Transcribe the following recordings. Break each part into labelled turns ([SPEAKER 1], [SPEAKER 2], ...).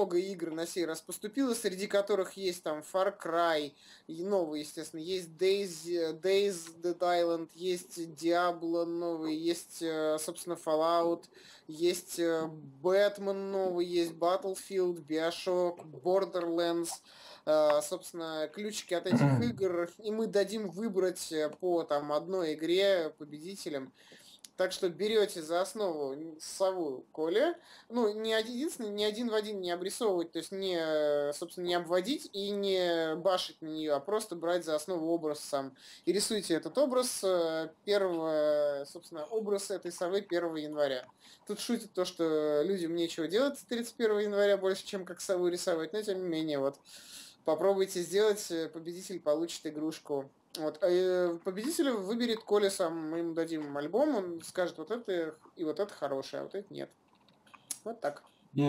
[SPEAKER 1] много игр на сей раз поступило, среди которых есть там Far Cry, и новый, естественно, есть Days Dead Island, есть Diablo новый, есть, собственно, Fallout, есть Batman новый, есть Battlefield, BioShock, Borderlands, собственно, ключики от этих игр, и мы дадим выбрать по там одной игре победителям. Так что берете за основу сову Коля, ну, единственное, не один в один не обрисовывать, то есть не, собственно, не обводить и не башить на нее, а просто брать за основу образ сам. И рисуйте этот образ собственно, образ этой совы 1 января. Тут шутит то, что людям нечего делать 31 января больше, чем как сову рисовать, но тем не менее, вот, попробуйте сделать, победитель получит игрушку. Вот. Победителя выберет Коля сам, мы ему дадим альбом, он скажет, вот это и вот это хорошее, а вот это нет. Вот так.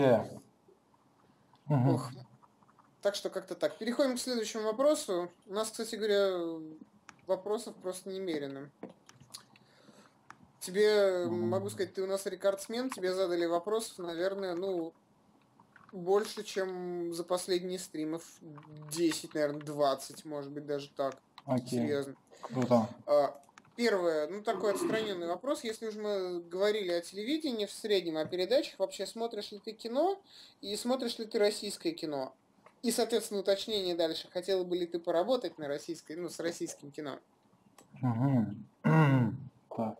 [SPEAKER 1] Ох. Так что как-то так. Переходим к следующему вопросу. У нас, кстати говоря, вопросов просто немерено. Тебе, могу сказать, ты у нас рекордсмен, тебе задали вопросов, наверное, ну, больше, чем за последние стримов. 10, наверное, 20, может быть, даже так. Серьезно.
[SPEAKER 2] Круто.
[SPEAKER 1] Первое, ну такой отстраненный вопрос. Если уж мы говорили о телевидении в среднем, о передачах, вообще смотришь ли ты кино и смотришь ли ты российское кино? И, соответственно, уточнение дальше. Хотела бы ли ты поработать на российской, ну, с российским кино?
[SPEAKER 2] Так.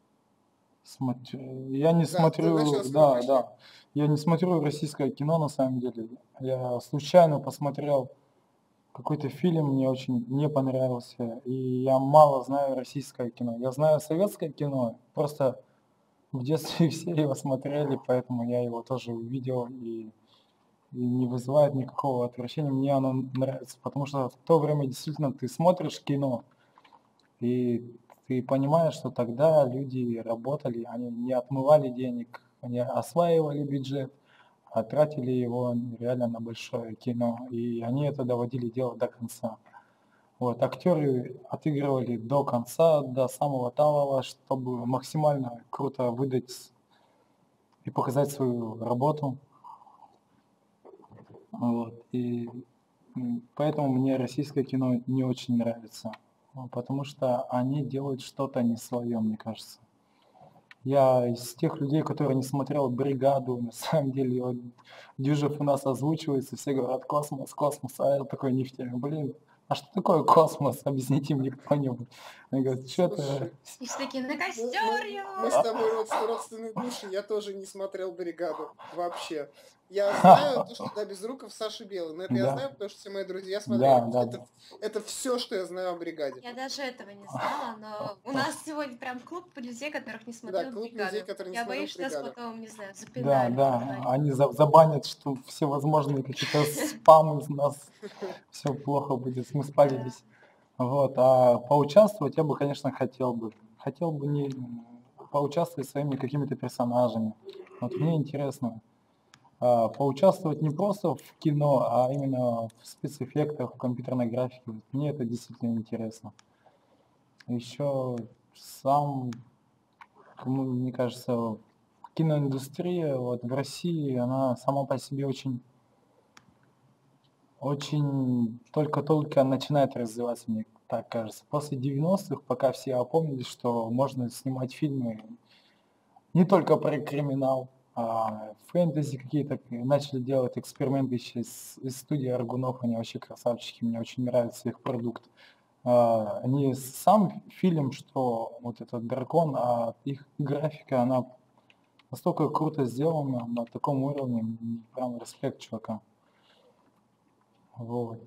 [SPEAKER 2] Я не смотрю, я не смотрю российское кино на самом деле. Я случайно посмотрел какой-то фильм, мне очень не понравился, и я мало знаю российское кино. Я знаю советское кино, просто в детстве все его смотрели, поэтому я его тоже увидел и не вызывает никакого отвращения. Мне оно нравится, потому что в то время действительно ты смотришь кино, и ты понимаешь, что тогда люди работали, они не отмывали денег, они осваивали бюджет, а тратили его реально на большое кино, и они это доводили дело до конца. Вот, актеры отыгрывали до конца, до самого талого, чтобы максимально круто выдать и показать свою работу. Вот, и поэтому мне российское кино не очень нравится, потому что они делают что-то не свое, мне кажется. Я из тех людей, которые не смотрел «Бригаду», на самом деле, вот Дюжев у нас озвучивается, все говорят «Космос, космос», а я такой не в теме. Блин, а что такое космос? Объясните мне кто-нибудь. Они говорят, что это...
[SPEAKER 3] И все такие, на костер
[SPEAKER 1] Мы с тобой родственные души, я тоже не смотрел «Бригаду» вообще. Я знаю то, что до Безруков Саши Белый, но это я знаю, потому что все мои друзья смотрели. Это все, что я знаю о «Бригаде».
[SPEAKER 3] Я даже этого не знала, но у нас сегодня прям клуб людей, которых не смотрел
[SPEAKER 1] клуб
[SPEAKER 3] «Бригаду».
[SPEAKER 1] людей, которые не
[SPEAKER 3] Я
[SPEAKER 1] смотрел
[SPEAKER 3] боюсь, что нас
[SPEAKER 1] «Бригаду».
[SPEAKER 3] потом, не знаю, запинают.
[SPEAKER 2] Да, они забанят, что все возможные какие-то спамы из нас, все плохо будет, мы спалились. Вот, а поучаствовать я бы, конечно, хотел бы не поучаствовать своими какими-то персонажами. Вот мне интересно поучаствовать не просто в кино, а именно в спецэффектах, в компьютерной графике. Вот мне это действительно интересно. Еще мне кажется, киноиндустрия вот в России, она сама по себе очень только-только начинает развиваться, мне так кажется. После 90-х, пока все опомнились, что можно снимать фильмы не только про криминал, а фэнтези какие-то, начали делать эксперименты из студии Аргунов, они вообще красавчики, мне очень нравится их продукт. Не сам фильм, что вот этот дракон, а их графика, она настолько круто сделана, на таком уровне, прям респект чувакам. Вот.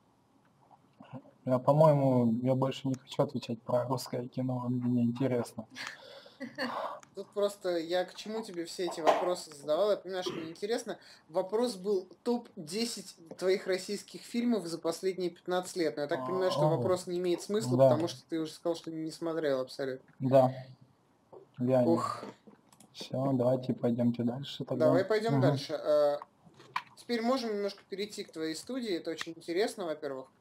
[SPEAKER 2] По-моему, я больше не хочу отвечать про русское кино, мне интересно.
[SPEAKER 1] Тут просто я к чему тебе все эти вопросы задавал, я понимаю, что мне интересно. Вопрос был топ-10 твоих российских фильмов за последние 15 лет. Но я так понимаю, что вопрос не имеет смысла, потому что ты уже сказал, что не смотрел абсолютно.
[SPEAKER 2] Да. Все, давайте пойдемте дальше тогда.
[SPEAKER 1] Давай пойдем дальше. Теперь можем немножко перейти к твоей студии, это очень интересно, во-первых.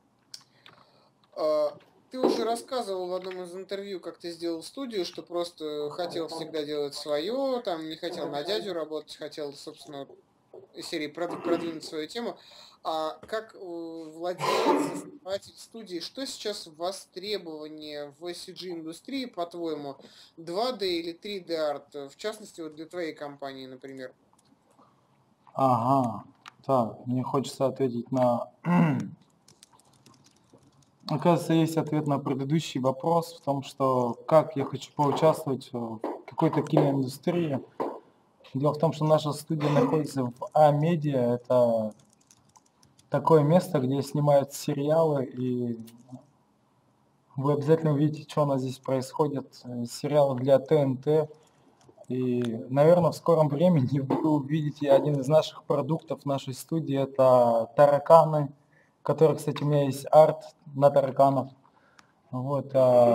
[SPEAKER 1] Ты уже рассказывал в одном из интервью, как ты сделал студию, что просто хотел всегда делать свое, там не хотел на дядю работать, хотел, собственно, серии продвинуть свою тему. А как владелец, основатель студии, что сейчас востребование в CG-индустрии, по-твоему, 2D или 3D арт, в частности, вот для твоей компании, например?
[SPEAKER 2] Ага, так, мне хочется ответить на... Оказывается, есть ответ на предыдущий вопрос в том, что как я хочу поучаствовать в какой-то киноиндустрии. Дело в том, что наша студия находится в А-медиа, это такое место, где снимают сериалы, и вы обязательно увидите, что у нас здесь происходит. Сериалы для ТНТ. И, наверное, в скором времени вы увидите один из наших продуктов в нашей студии. Это тараканы, которые, кстати, у меня есть арт на тараканов. Вот,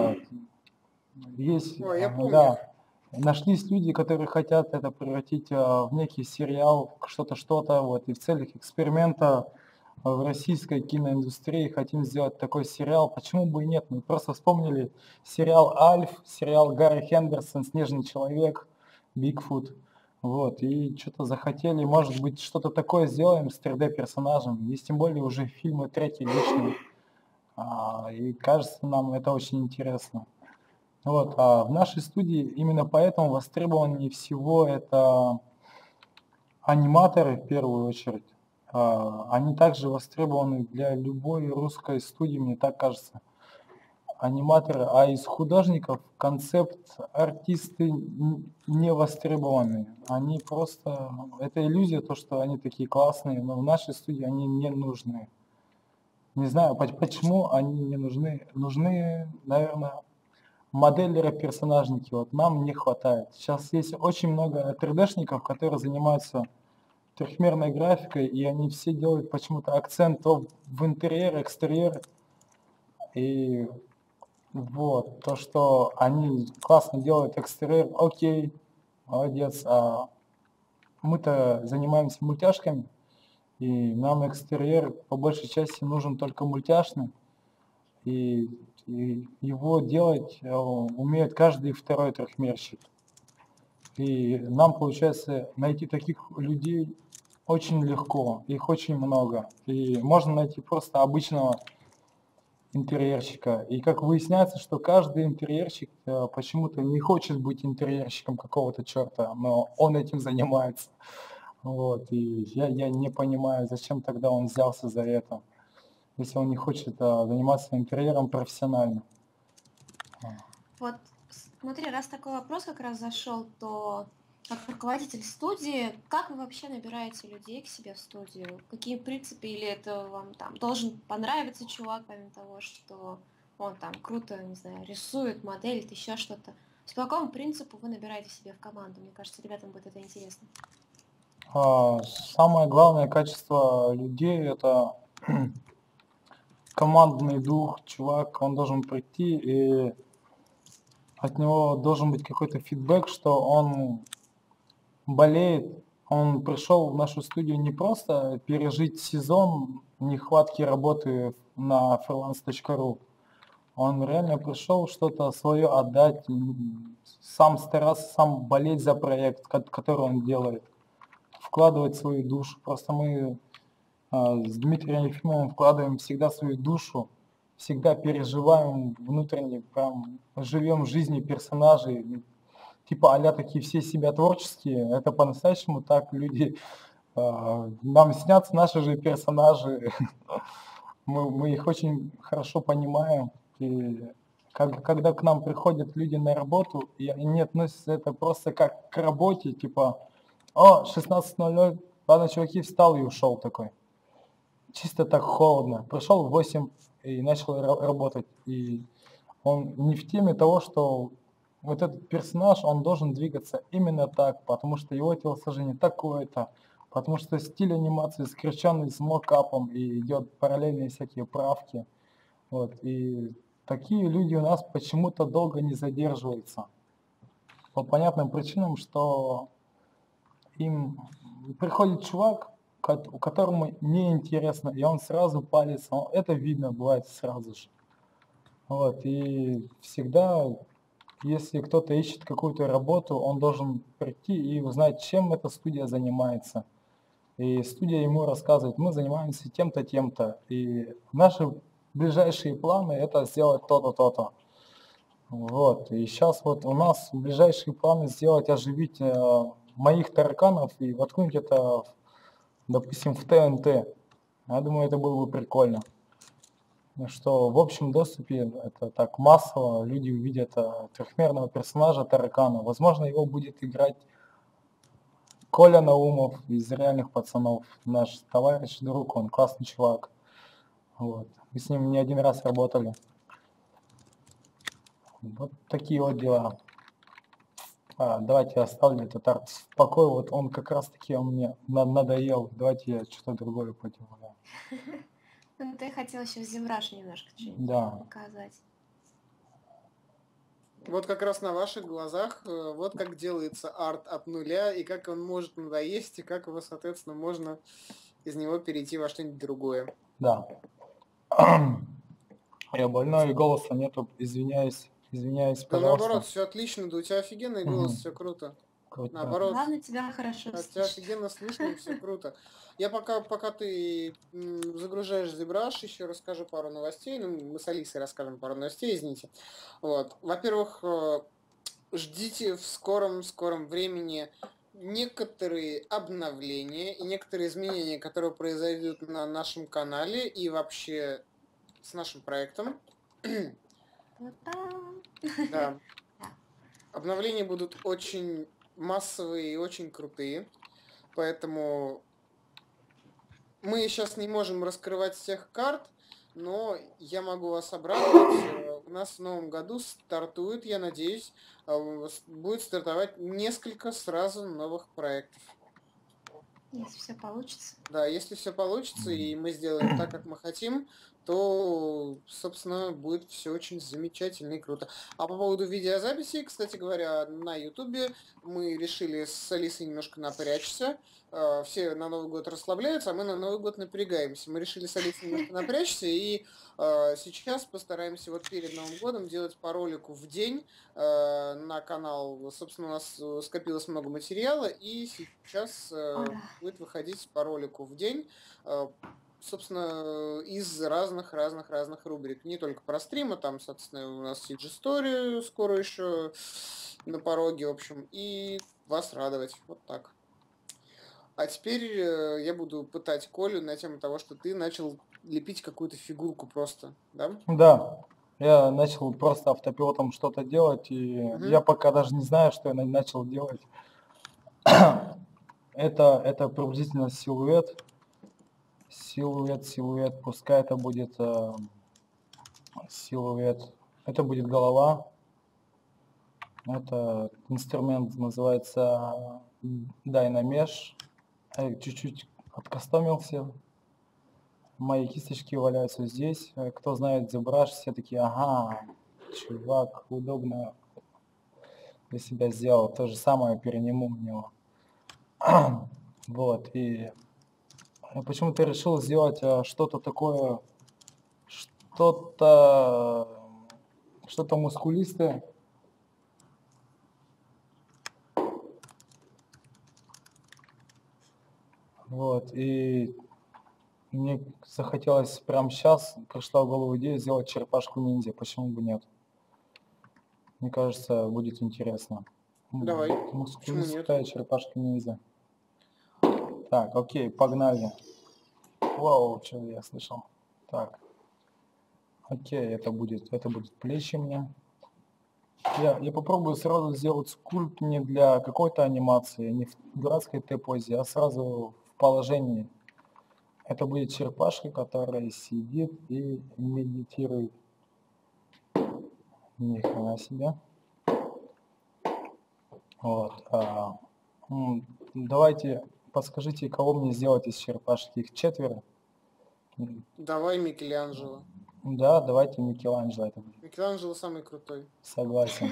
[SPEAKER 2] есть,
[SPEAKER 1] Ой, я помню.
[SPEAKER 2] да, нашлись люди, которые хотят это превратить в некий сериал, что-то, вот, и в целях эксперимента в российской киноиндустрии хотим сделать такой сериал. Почему бы и нет? Мы просто вспомнили сериал «Альф», сериал Гарри Хендерсон «Снежный человек», «Бигфут». Вот, и что-то захотели, может быть, что-то такое сделаем с 3D-персонажем. Есть тем более уже фильмы третьей личной. И кажется, нам это очень интересно. Вот, а в нашей студии именно поэтому востребованнее всего это аниматоры в первую очередь. Они также востребованы для любой русской студии, мне так кажется. Аниматоры, а из художников концепт артисты не востребованы. Они просто, это иллюзия, то, что они такие классные, но в нашей студии они не нужны. Не знаю, почему они не нужны. Нужны, наверное, моделеры-персонажники. Вот нам не хватает. Сейчас есть очень много 3D-шников, которые занимаются трехмерной графикой, и они все делают почему-то акцент то в интерьер, экстерьер. И вот, то, что они классно делают экстерьер, окей, молодец. А мы-то занимаемся мультяшками, и нам экстерьер по большей части нужен только мультяшный. И его делать умеет каждый второй трехмерщик. И нам получается найти таких людей очень легко, их очень много. И можно найти просто обычного интерьерщика. И как выясняется, что каждый интерьерщик почему-то не хочет быть интерьерщиком какого-то черта, но он этим занимается. Вот. И я не понимаю, зачем тогда он взялся за это, если он не хочет заниматься интерьером профессионально.
[SPEAKER 3] Вот, смотри, раз такой вопрос как раз зашел, то как руководитель студии, как вы вообще набираете людей к себе в студию? Какие принципы, или это вам там должен понравиться чувак, помимо того, что он там круто, не знаю, рисует, моделит, еще что-то? То есть по какому принципу вы набираете себе в команду? Мне кажется, ребятам будет это интересно.
[SPEAKER 2] Самое главное качество людей – это командный дух. Чувак, он должен прийти, и от него должен быть какой-то фидбэк, что он болеет. Он пришел в нашу студию не просто пережить сезон нехватки работы на freelance.ru. Он реально пришел что-то свое отдать, сам стараться, сам болеть за проект, который он делает, вкладывать свою душу. Просто мы с Дмитрием Ефимовым вкладываем всегда свою душу, всегда переживаем внутренне, прям живем жизнью персонажей, типа а-ля такие все себя творческие. Это по-настоящему так люди, нам снятся наши же персонажи, мы их очень хорошо понимаем. И когда к нам приходят люди на работу, и они не относятся это просто как к работе, типа, 16:00, ладно, чуваки, встал и ушел такой. Чисто так холодно. Пришел в 8 и начал работать. И он не в теме того, что вот этот персонаж, он должен двигаться именно так, потому что его телосложение такое-то, потому что стиль анимации скрещенный с мокапом, и идет параллельные всякие правки. Вот. И такие люди у нас почему-то долго не задерживаются. По понятным причинам, что им приходит чувак, которому неинтересно, и он сразу палится. Это видно бывает сразу же. Вот. И всегда, если кто-то ищет какую-то работу, он должен прийти и узнать, чем эта студия занимается. И студия ему рассказывает, мы занимаемся тем-то, тем-то. И наши ближайшие планы это сделать то-то, то-то. Вот. И сейчас вот у нас ближайшие планы сделать, оживить моих тараканов и воткнуть это, допустим, в ТНТ. Я думаю, это было бы прикольно. Что в общем доступе это так массово люди увидят трехмерного персонажа таракана. Возможно, его будет играть Коля Наумов из «Реальных пацанов», наш товарищ, друг, он классный чувак. Вот. Мы с ним не один раз работали. Вот такие вот дела. Давайте я оставлю этот арт в покое. Вот он как раз таки он мне надоел. Давайте я что-то другое поделаю.
[SPEAKER 3] Ну, ты хотел еще в ZBrush немножко
[SPEAKER 2] Да.
[SPEAKER 3] показать.
[SPEAKER 1] Вот как раз на ваших глазах, вот как делается арт от нуля, и как он может надоесть, и как его, соответственно, можно из него перейти во что-нибудь другое.
[SPEAKER 2] Да. Я больной, и голоса нету, извиняюсь,
[SPEAKER 1] Да
[SPEAKER 2] пожалуйста.
[SPEAKER 1] наоборот, все отлично, да у тебя офигенный голос,
[SPEAKER 2] Мгм.
[SPEAKER 1] все круто.
[SPEAKER 2] Круто.
[SPEAKER 1] Наоборот,
[SPEAKER 3] Главное, тебя хорошо
[SPEAKER 1] тебя
[SPEAKER 3] слышать.
[SPEAKER 1] офигенно слышно, и все круто. Я пока ты загружаешь ZBrush, еще расскажу пару новостей. Ну, мы с Алисой расскажем пару новостей, извините. Вот. Во-первых, ждите в скором времени некоторые обновления и некоторые изменения, которые произойдут на нашем канале и вообще с нашим проектом.
[SPEAKER 3] Та-дам!
[SPEAKER 1] Да.
[SPEAKER 3] Да.
[SPEAKER 1] Обновления будут очень массовые и очень крутые, поэтому мы сейчас не можем раскрывать всех карт, но я могу вас обрадовать. У нас в новом году стартует, я надеюсь, будет стартовать несколько сразу новых проектов.
[SPEAKER 3] Если все получится.
[SPEAKER 1] Да, если все получится и мы сделаем так, как мы хотим, то, собственно, будет все очень замечательно и круто. А по поводу видеозаписи, кстати говоря, на Ютубе мы решили с Алисой немножко напрячься. Все на Новый год расслабляются, а мы на Новый год напрягаемся. Мы решили с Алисой немножко напрячься, и сейчас постараемся вот перед Новым годом делать по ролику в день на канал. Собственно, у нас скопилось много материала, и сейчас
[SPEAKER 3] Да.
[SPEAKER 1] будет выходить по ролику в день. Собственно, из разных рубрик. Не только про стримы, там, соответственно, у нас Siege Story скоро еще на пороге, в общем, и вас радовать. Вот так. А теперь я буду пытать Колю на тему того, что ты начал лепить какую-то фигурку просто, да?
[SPEAKER 2] Да, я начал просто автопилотом что-то делать, и я пока даже не знаю, что я начал делать. Это приблизительно силуэт. Силуэт, пускай это будет силуэт. Это будет голова. Это инструмент называется Dynamesh. Я чуть-чуть откастомился. Мои кисточки валяются здесь. Кто знает ZBrush, все такие, ага, чувак, удобно для себя сделал. То же самое перениму у него. Вот, и почему-то решил сделать что-то такое, что-то мускулистое. Вот, и мне захотелось прямо сейчас, пришла в голову идея сделать черепашку ниндзя. Почему бы нет? Мне кажется, будет интересно.
[SPEAKER 1] Давай.
[SPEAKER 2] Мускулистая черепашка ниндзя. Так, окей, погнали. Вау, что я слышал. Так. Окей, это будет плечи мне. Я попробую сразу сделать скульпт не для какой-то анимации, не в дурацкой Т-позе, а сразу в положении. Это будет черепашка, которая сидит и медитирует. Ни хрена себе. Вот. Давайте подскажите, кого мне сделать из черепашки? Их 4.
[SPEAKER 1] Давай Микеланджело.
[SPEAKER 2] Да, давайте Микеланджело это будет.
[SPEAKER 1] Микеланджело самый крутой.
[SPEAKER 2] Согласен.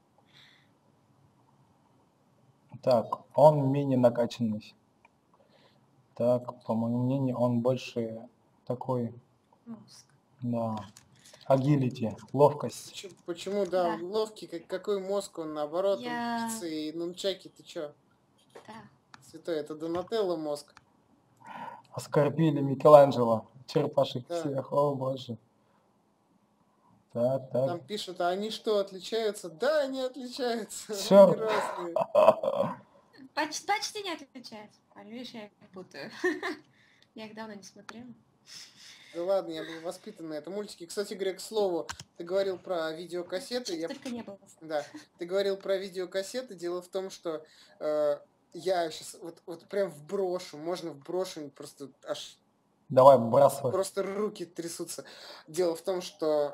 [SPEAKER 2] Так, он менее накачанный. Так, по моему мнению, он больше такой, да, агилити, ловкость.
[SPEAKER 1] Почему, да, ловкий, какой мозг он, наоборот,
[SPEAKER 3] Я-
[SPEAKER 1] он пиццы и нунчаки, ты чё?
[SPEAKER 3] Да.
[SPEAKER 1] Святой, это Донателло мозг.
[SPEAKER 2] Оскорбили Микеланджело. Черепашек
[SPEAKER 1] Да.
[SPEAKER 2] всех, о боже. Так, так.
[SPEAKER 1] Там пишут, а они что, отличаются? Да, они отличаются. Они
[SPEAKER 2] Черт.
[SPEAKER 1] разные.
[SPEAKER 3] Почти не отличается. Видишь, я их путаю. Я их давно не смотрела.
[SPEAKER 1] Да ладно, я был воспитан на этом мультике. Кстати говоря, к слову, ты говорил про видеокассеты.
[SPEAKER 3] Чуть только не было.
[SPEAKER 1] Да, ты говорил про видеокассеты. Дело в том, что я сейчас вот прям вброшу, можно вброшу, просто аж
[SPEAKER 2] Давай, вбрасывай.
[SPEAKER 1] просто руки трясутся. Дело в том, что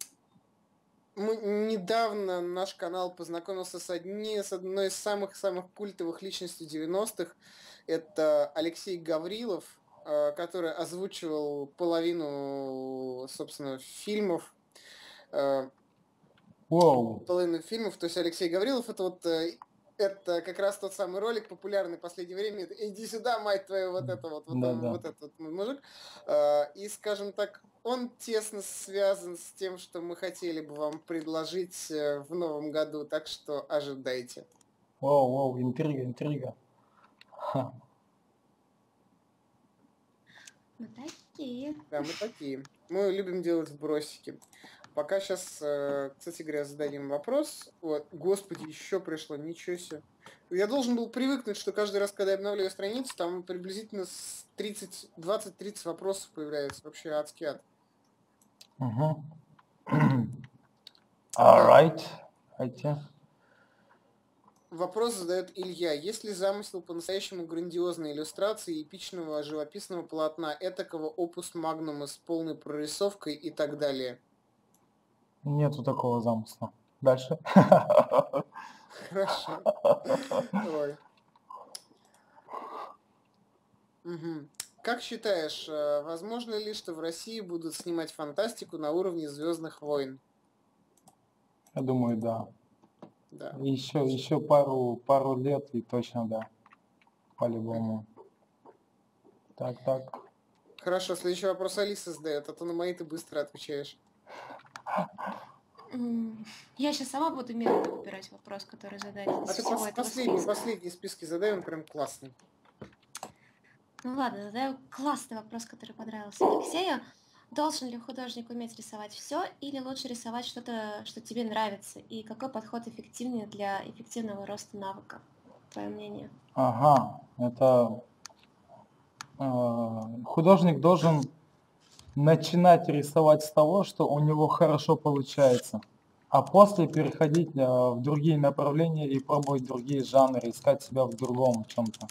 [SPEAKER 1] недавно наш канал познакомился с одной из самых-самых культовых личностей 90-х. Это Алексей Гаврилов, который озвучивал половину, собственно, фильмов. Половину фильмов. То есть Алексей Гаврилов это как раз тот самый ролик, популярный в последнее время. Иди сюда, мать твою, вот этот мужик. И, скажем так, он тесно связан с тем, что мы хотели бы вам предложить в новом году, так что ожидайте.
[SPEAKER 2] Воу, интрига. Ха.
[SPEAKER 3] Мы такие.
[SPEAKER 1] Да, мы такие. Мы любим делать вбросики. Пока сейчас, кстати говоря, зададим вопрос. Вот, господи, еще пришло, ничего себе. Я должен был привыкнуть, что каждый раз, когда я обновляю страницу, там приблизительно с 20-30 вопросов появляется. Вообще адский ад.
[SPEAKER 2] Угу. Alright.
[SPEAKER 1] Вопрос задает Илья. Есть ли замысел по-настоящему грандиозной иллюстрации эпичного живописного полотна, этакого опус магнума с полной прорисовкой и так далее?
[SPEAKER 2] Нету такого замысла. Дальше.
[SPEAKER 1] Хорошо. Ой. Угу. Как считаешь, возможно ли, что в России будут снимать фантастику на уровне «Звездных войн»?
[SPEAKER 2] Я думаю, да.
[SPEAKER 1] Да.
[SPEAKER 2] Еще пару лет и точно да. По-любому. Так.
[SPEAKER 1] Хорошо, следующий вопрос Алиса задает, а то на мои ты быстро отвечаешь.
[SPEAKER 3] Я сейчас сама буду медленно выбирать вопрос, который задать.
[SPEAKER 1] А ты последний списки задай, он прям классный.
[SPEAKER 3] Ну ладно, задаю классный вопрос, который понравился Алексею. Должен ли художник уметь рисовать все, или лучше рисовать что-то, что тебе нравится? И какой подход эффективнее для эффективного роста навыка? Твое мнение?
[SPEAKER 2] Ага, это художник должен начинать рисовать с того, что у него хорошо получается, а после переходить в другие направления и пробовать другие жанры, искать себя в другом чем-то.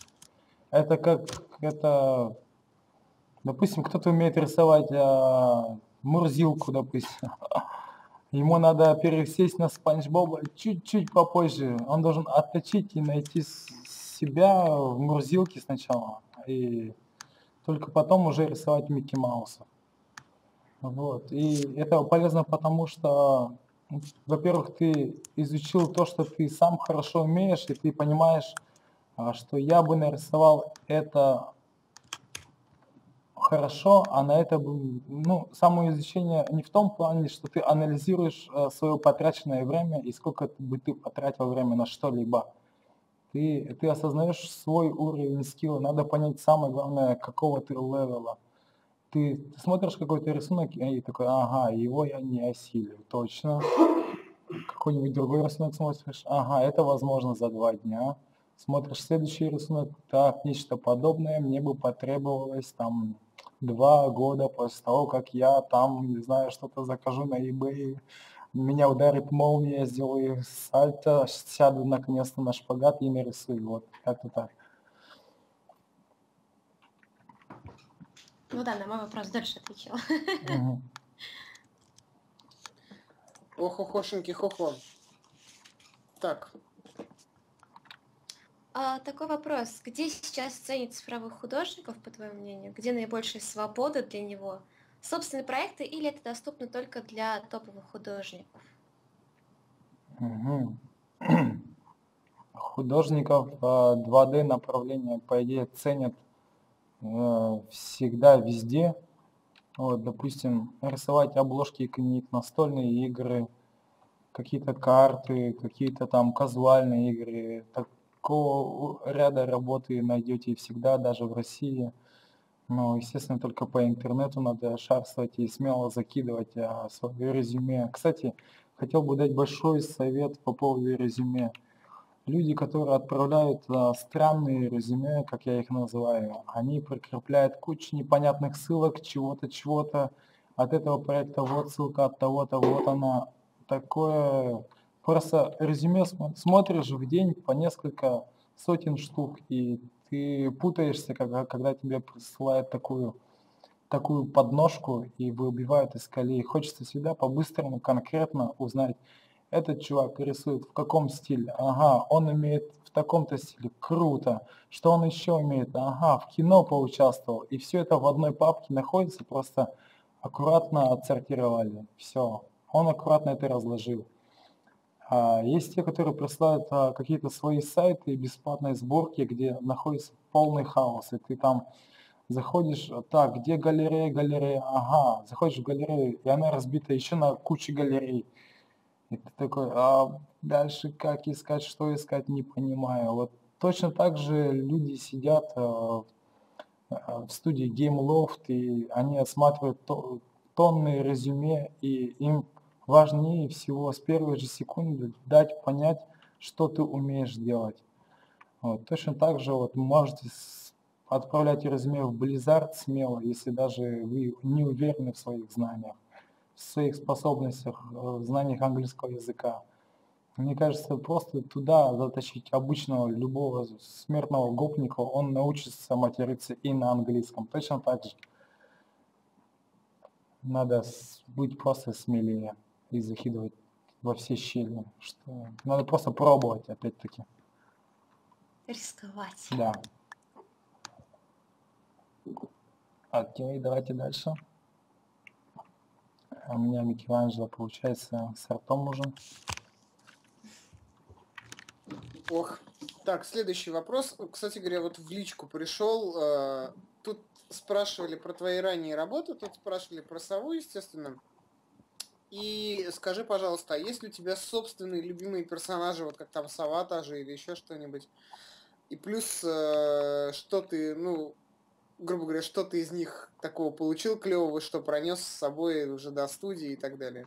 [SPEAKER 2] Это, допустим, кто-то умеет рисовать Мурзилку, допустим. Ему надо пересесть на Спанч Боба чуть-чуть попозже. Он должен отточить и найти себя в Мурзилке сначала. И только потом уже рисовать Микки Мауса. Вот. И это полезно, потому что, во-первых, ты изучил то, что ты сам хорошо умеешь, и ты понимаешь, что я бы нарисовал это хорошо, а на это бы, самоизучение не в том плане, что ты анализируешь свое потраченное время и сколько бы ты потратил время на что-либо. Ты осознаешь свой уровень скилла, надо понять самое главное, какого ты левела. Ты смотришь какой-то рисунок и такой, ага, его я не осилю, точно. Какой-нибудь другой рисунок смотришь, ага, это возможно за 2 дня. Смотришь следующий рисунок, так, нечто подобное мне бы потребовалось там 2 года после того, как я там, не знаю, что-то закажу на eBay, меня ударит молния, сделаю сальто, сяду наконец-то на шпагат и нарисую, вот, как-то так.
[SPEAKER 3] Ну да, на мой вопрос дальше отвечала.
[SPEAKER 1] Ох-охошеньки, хо-хо. Так.
[SPEAKER 3] Такой вопрос. Где сейчас ценят цифровых художников, по твоему мнению? Где наибольшая свобода для него? Собственные проекты или это доступно только для топовых художников?
[SPEAKER 2] Художников 2D направления, по идее, ценят всегда, везде. Вот, допустим, рисовать обложки книг, настольные игры, какие-то карты, какие-то там казуальные игры. Такого ряда работы найдете всегда, даже в России. Ну, естественно, только по интернету надо шарствовать и смело закидывать свое резюме. Кстати, хотел бы дать большой совет по поводу резюме. Люди, которые отправляют странные резюме, как я их называю, они прикрепляют кучу непонятных ссылок, чего-то, чего-то. От этого проекта вот ссылка, от того-то, вот она. Такое... Просто резюме смотришь в день по несколько сотен штук, и ты путаешься, когда тебе присылают такую подножку и выбивают из колеи. Хочется всегда по-быстрому, конкретно узнать, этот чувак рисует в каком стиле? Ага, он умеет в таком-то стиле. Круто. Что он еще умеет? Ага, в кино поучаствовал. И все это в одной папке находится, просто аккуратно отсортировали. Все. Он аккуратно это разложил. Есть те, которые присылают какие-то свои сайты бесплатной сборки, где находится полный хаос, и ты там заходишь, так, где галерея, галерея, ага, заходишь в галерею, и она разбита еще на кучу галерей. И ты такой, дальше как искать, что искать, не понимаю. Вот точно так же люди сидят в студии GameLoft, и они осматривают тонны резюме, и им важнее всего с первой же секунды дать понять, что ты умеешь делать. Вот. Точно так же вот можете отправлять резюме в Blizzard смело, если даже вы не уверены в своих знаниях, в своих способностях, в знаниях английского языка. Мне кажется, просто туда затащить обычного любого смертного гопника, он научится материться и на английском. Точно так же надо быть просто смелее и закидывать во все щели. Что... Надо просто пробовать, опять-таки.
[SPEAKER 3] Рисковать.
[SPEAKER 2] Да. Окей, давайте дальше. У меня Микеланджело получается с ртом уже.
[SPEAKER 1] Ох. Так, следующий вопрос. Кстати говоря, вот в личку пришел. Тут спрашивали про твои ранние работы, тут спрашивали про сову, естественно. И скажи, пожалуйста, а есть ли у тебя собственные любимые персонажи, вот как там сова та же или еще что-нибудь? И плюс, что ты, ну, грубо говоря, что ты из них такого получил клевого, что пронес с собой уже до студии и так далее?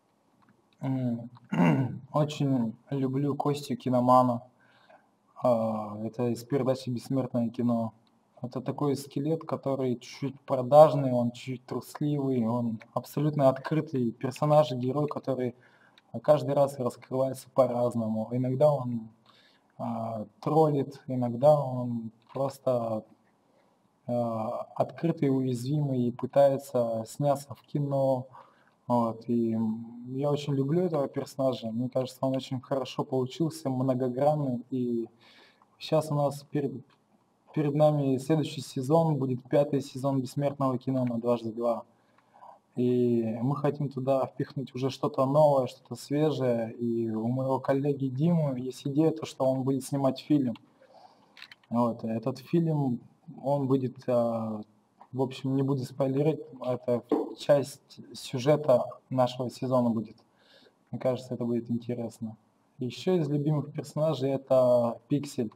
[SPEAKER 2] Очень люблю Костю Киномана. Это из передачи «Бессмертное кино». Это такой скелет, который чуть-чуть продажный, он чуть-чуть трусливый, он абсолютно открытый персонаж и герой, который каждый раз раскрывается по-разному. Иногда он троллит, иногда он просто открытый, уязвимый и пытается сняться в кино. Вот, и я очень люблю этого персонажа. Мне кажется, он очень хорошо получился, многогранный. И сейчас у нас перед нами следующий сезон, будет 5-й сезон «Бессмертного кино» на «Дважды два». И мы хотим туда впихнуть уже что-то новое, что-то свежее. И у моего коллеги Димы есть идея, то, что он будет снимать фильм. Вот, этот фильм, он будет, в общем, не буду спойлерить, это часть сюжета нашего сезона будет. Мне кажется, это будет интересно. Еще из любимых персонажей это Пиксель.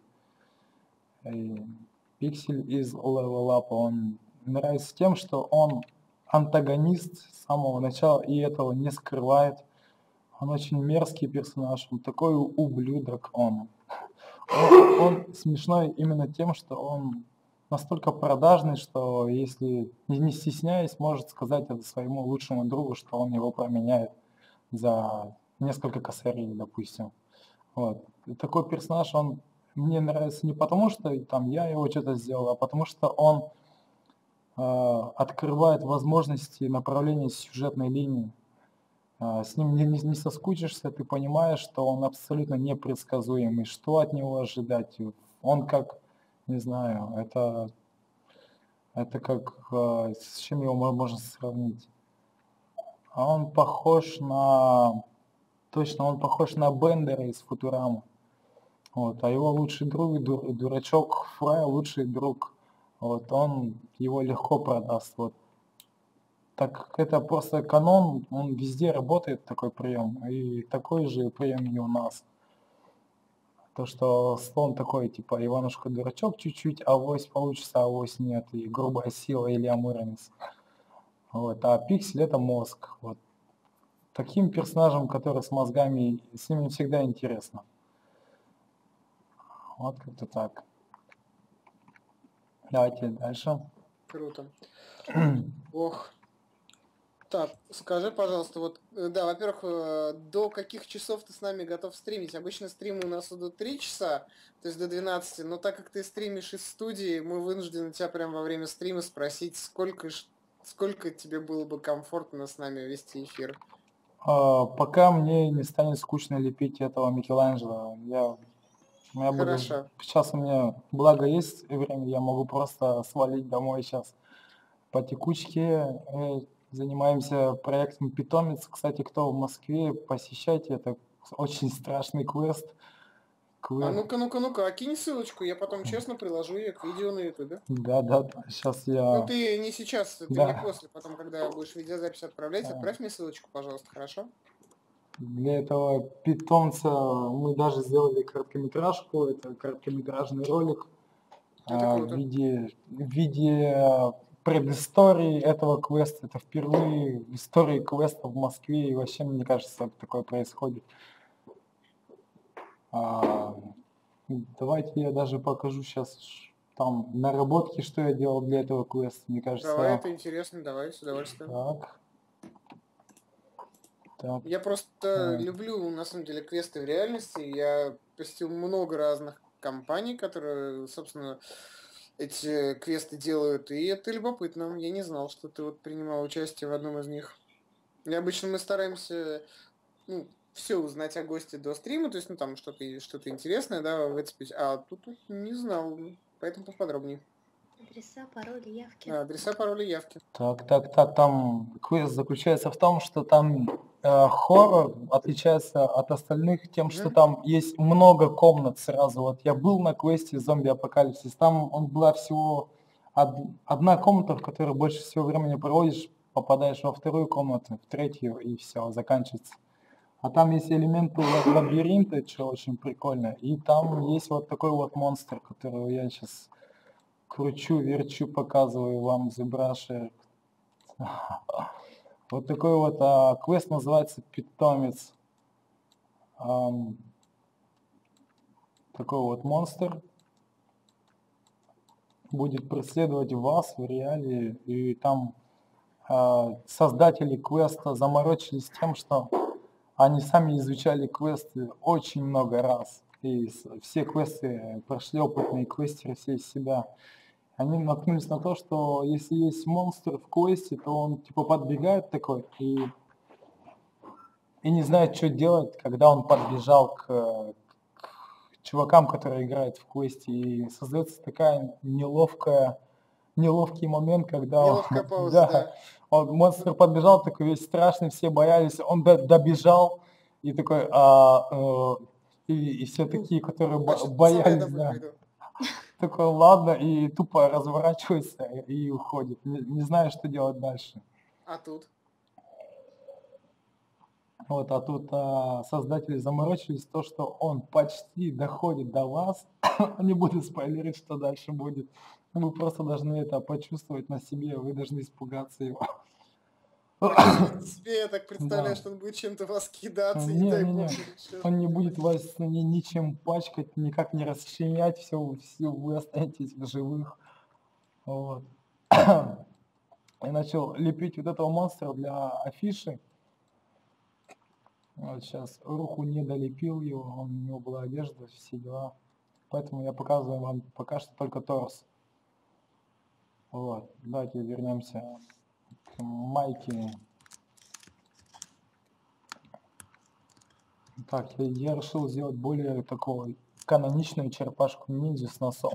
[SPEAKER 2] Пиксель из Level Up. Он нравится тем, что он антагонист с самого начала и этого не скрывает. Он очень мерзкий персонаж, он такой ублюдок, он смешной именно тем, что он настолько продажный, что если не стесняясь, может сказать это своему лучшему другу, что он его променяет за несколько косарей, допустим. Вот. И такой персонаж, он мне нравится не потому, что там я его что-то сделал, а потому что он открывает возможности направления сюжетной линии. С ним не соскучишься, ты понимаешь, что он абсолютно непредсказуемый, что от него ожидать. Он как, не знаю, это как, с чем его можно сравнить? Он похож на, точно, он похож на Бендера из Футурамы. Вот, а его лучший друг, дурачок Фрай, лучший друг, вот, он его легко продаст. Вот. Так как это просто канон, он везде работает, такой прием, и такой же прием и у нас. То, что слон такой, типа, Иванушка-дурачок чуть-чуть, авось получится, авось нет, и грубая сила Илья Муромец. Вот. А пиксель это мозг. Вот. Таким персонажем, который с мозгами, с ними всегда интересно. Вот как-то так. Давайте дальше.
[SPEAKER 1] Круто. Ох. Так, скажи, пожалуйста, вот, да, во-первых, до каких часов ты с нами готов стримить? Обычно стримы у нас идут 3 часа, то есть до 12, но так как ты стримишь из студии, мы вынуждены тебя прямо во время стрима спросить, сколько тебе было бы комфортно с нами вести эфир.
[SPEAKER 2] Пока мне не станет скучно лепить этого Микеланджело,
[SPEAKER 1] Хорошо.
[SPEAKER 2] Сейчас у меня, благо есть время, я могу просто свалить домой сейчас по текучке. Занимаемся проектом «Питомец». Кстати, кто в Москве, посещайте, это очень страшный квест.
[SPEAKER 1] А ну-ка, кинь ссылочку, я потом честно приложу ее к видео на ютубе.
[SPEAKER 2] Да, сейчас я...
[SPEAKER 1] Ну ты не сейчас, ты
[SPEAKER 2] Да.
[SPEAKER 1] мне после, потом, когда будешь видеозапись отправлять, отправь мне ссылочку, пожалуйста, хорошо?
[SPEAKER 2] Для этого питомца мы даже сделали короткометражку, это короткометражный ролик
[SPEAKER 1] Это
[SPEAKER 2] в
[SPEAKER 1] круто.
[SPEAKER 2] виде предыстории этого квеста. Это впервые в истории квеста в Москве, и вообще, мне кажется, такое происходит. Давайте я даже покажу сейчас там наработки, что я делал для этого квеста. Мне кажется...
[SPEAKER 1] Давай, это интересно, давай, с удовольствием.
[SPEAKER 2] Так.
[SPEAKER 1] Я просто люблю, на самом деле, квесты в реальности. Я посетил много разных компаний, которые, собственно, эти квесты делают. И это любопытно. Я не знал, что ты вот принимал участие в одном из них. И обычно мы стараемся, ну, все узнать о госте до стрима, то есть, ну, там что-то интересное, да, выцепить. А тут не знал, поэтому поподробнее.
[SPEAKER 3] Адреса, пароли, явки.
[SPEAKER 1] Адреса, пароли, явки.
[SPEAKER 2] Так, там квест заключается в том, что там хоррор отличается от остальных тем, что там есть много комнат сразу. Вот я был на квесте «Зомби-апокалипсис», там была всего одна комната, в которой больше всего времени проводишь, попадаешь во вторую комнату, в третью, и все, заканчивается. А там есть элементы лабиринта, что очень прикольно, и там есть вот такой вот монстр, которого я сейчас кручу, верчу, показываю вам, ZBrush. Вот такой вот квест называется «Питомец». Такой вот монстр будет преследовать вас в реале, и там создатели квеста заморочились тем, что они сами изучали квесты очень много раз, и все квесты прошли опытные квестеры все из себя. Они наткнулись на то, что если есть монстр в квесте, то он типа подбегает такой и не знает, что делать, когда он подбежал к чувакам, которые играют в квесте. И создается такая неловкий момент, когда
[SPEAKER 1] Неловкая пауза, да.
[SPEAKER 2] монстр подбежал, такой весь страшный, все боялись, он добежал, и такой, и все такие, которые боялись, да. Такой, ладно, и тупо разворачивается и уходит. Не знаю, что делать дальше.
[SPEAKER 1] А тут?
[SPEAKER 2] Вот, а тут создатели заморочились, то, что он почти доходит до вас. Не буду спойлерить, что дальше будет. Вы просто должны это почувствовать на себе, вы должны испугаться его.
[SPEAKER 1] Я так представляю, что он будет чем-то вас кидаться,
[SPEAKER 2] не дай бог. Он не будет вас ничем пачкать, никак не расчленять, все, вы останетесь в живых. Вот. Я начал лепить вот этого монстра для афиши. Вот сейчас руку не долепил его, у него была одежда, все дела. Поэтому я показываю вам пока что только торс. Вот, давайте вернемся к майке. Так, я решил сделать более такую каноничную черепашку ниндзя с носом.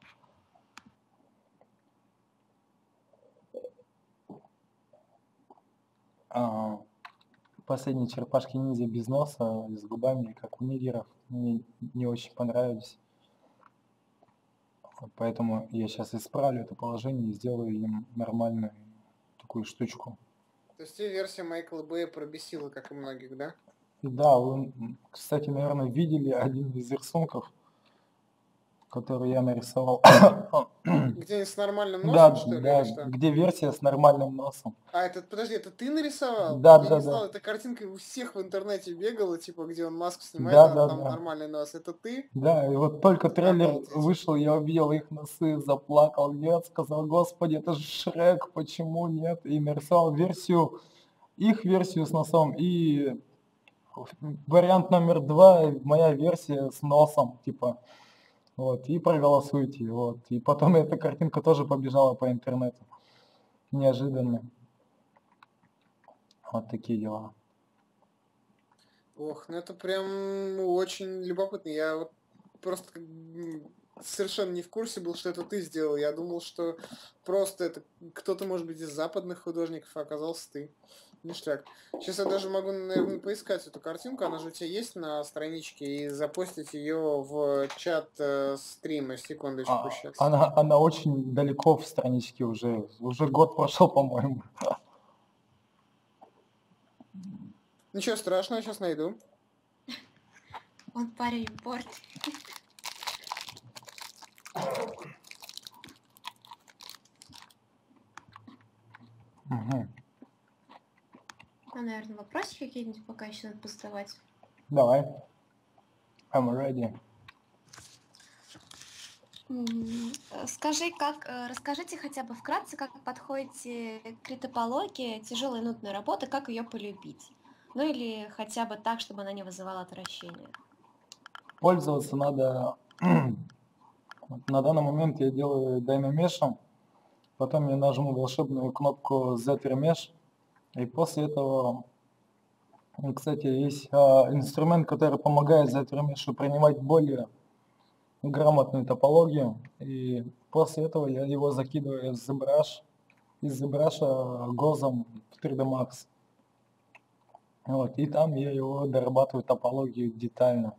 [SPEAKER 2] Последние черепашки ниндзя без носа и с губами, как у нигеров, мне не очень понравились. Поэтому я сейчас исправлю это положение и сделаю им нормальную такую штучку.
[SPEAKER 1] То есть тебе версия Майкла Бэя пробесила, как и многих, да?
[SPEAKER 2] И да, вы, кстати, наверное, видели один из рисунков, который я нарисовал.
[SPEAKER 1] Где с нормальным носом,
[SPEAKER 2] Да,
[SPEAKER 1] что ли, или
[SPEAKER 2] да,
[SPEAKER 1] что?
[SPEAKER 2] где версия с нормальным носом.
[SPEAKER 1] А, подожди, это ты нарисовал?
[SPEAKER 2] Да,
[SPEAKER 1] Я
[SPEAKER 2] да,
[SPEAKER 1] не
[SPEAKER 2] да.
[SPEAKER 1] знал, эта картинка у всех в интернете бегала, типа, где он маску снимает,
[SPEAKER 2] Да,
[SPEAKER 1] а
[SPEAKER 2] да,
[SPEAKER 1] там
[SPEAKER 2] да.
[SPEAKER 1] нормальный нос. Это ты?
[SPEAKER 2] Да, и вот только трейлер
[SPEAKER 1] Обалдеть.
[SPEAKER 2] вышел, я увидел их носы, заплакал, нет, сказал, господи, это же Шрек, почему нет? И нарисовал версию, их версию с носом, и вариант номер 2, моя версия с носом, типа, вот, и проголосуйте, вот. И потом эта картинка тоже побежала по интернету, неожиданно. Вот такие дела.
[SPEAKER 1] Ох, ну это прям очень любопытно. Я вот просто совершенно не в курсе был, что это ты сделал. Я думал, что просто это кто-то, может быть, из западных художников, а оказался ты. Ништяк. Сейчас я даже могу, наверное, поискать эту картинку. Она же у тебя есть на страничке и запостить ее в чат стрима. Секундочку сейчас.
[SPEAKER 2] Она очень далеко в страничке уже год прошел, по-моему.
[SPEAKER 1] Ничего страшного, сейчас найду.
[SPEAKER 3] Он парень порт.
[SPEAKER 2] Угу.
[SPEAKER 3] Ну, наверное, вопросики какие-нибудь пока еще надо позадавать.
[SPEAKER 2] Давай. I'm ready.
[SPEAKER 3] Скажи, расскажите хотя бы вкратце, как подходите к критопологии, тяжелой нудной работы, как ее полюбить? Ну или хотя бы так, чтобы она не вызывала отвращения.
[SPEAKER 2] Пользоваться надо. На данный момент я делаю даймемешем, потом я нажму волшебную кнопку Z-Remesh, и после этого, кстати, есть инструмент, который помогает Z-Remesh принимать более грамотную топологию, и после этого я его закидываю в ZBrush, из ZBrush гозом в 3D Max. Вот, и там я его дорабатываю топологию детально.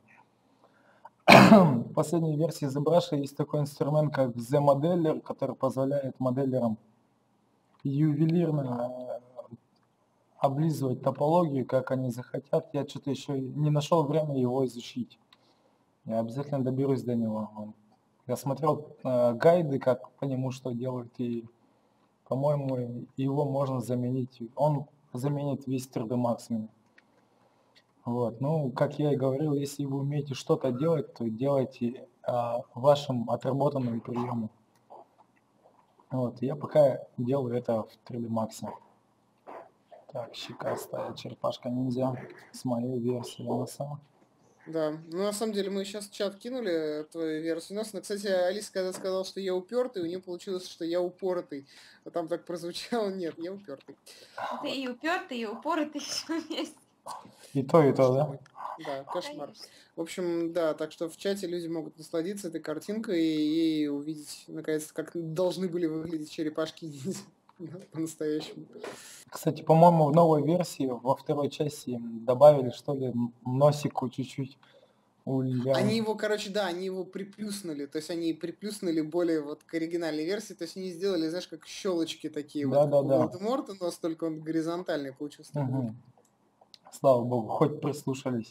[SPEAKER 2] В последней версии ZBrush есть такой инструмент, как Z-моделлер, который позволяет моделлерам ювелирно облизывать топологию, как они захотят. Я что-то еще не нашел время его изучить. Я обязательно доберусь до него. Я смотрел гайды, как по нему что делают, и, по-моему, его можно заменить. Он заменит весь 3D Max мне. Вот. Ну, как я и говорил, если вы умеете что-то делать, то делайте вашим отработанным приемом. Вот. Я пока делаю это в 3D Max. Так, щекастая черепашка ниндзя с моей версией носа.
[SPEAKER 1] Да, ну на самом деле мы сейчас в чат кинули твою версию носа. Но, кстати, Алиса когда сказала, что я упертый, у нее получилось, что я упоротый. А там так прозвучало, нет, я упертый.
[SPEAKER 3] Ты и упертый, и упоротый все вместе.
[SPEAKER 2] И то, да?
[SPEAKER 1] Да, кошмар.
[SPEAKER 3] Конечно.
[SPEAKER 1] В общем, да, так что в чате люди могут насладиться этой картинкой и увидеть, наконец-то, как должны были выглядеть черепашки ниндзя. Да, по-настоящему.
[SPEAKER 2] Кстати, по-моему, в новой версии, во второй части добавили, что ли, носику чуть-чуть у
[SPEAKER 1] Они
[SPEAKER 2] Лианы.
[SPEAKER 1] его, короче, да, они его приплюснули, то есть они приплюснули более вот к оригинальной версии, то есть они сделали, знаешь, как щелочки такие, вот как у
[SPEAKER 2] Да-да-да.
[SPEAKER 1] Волдеморта, но только он горизонтальный получился такой.
[SPEAKER 2] Угу. Слава богу, хоть прислушались.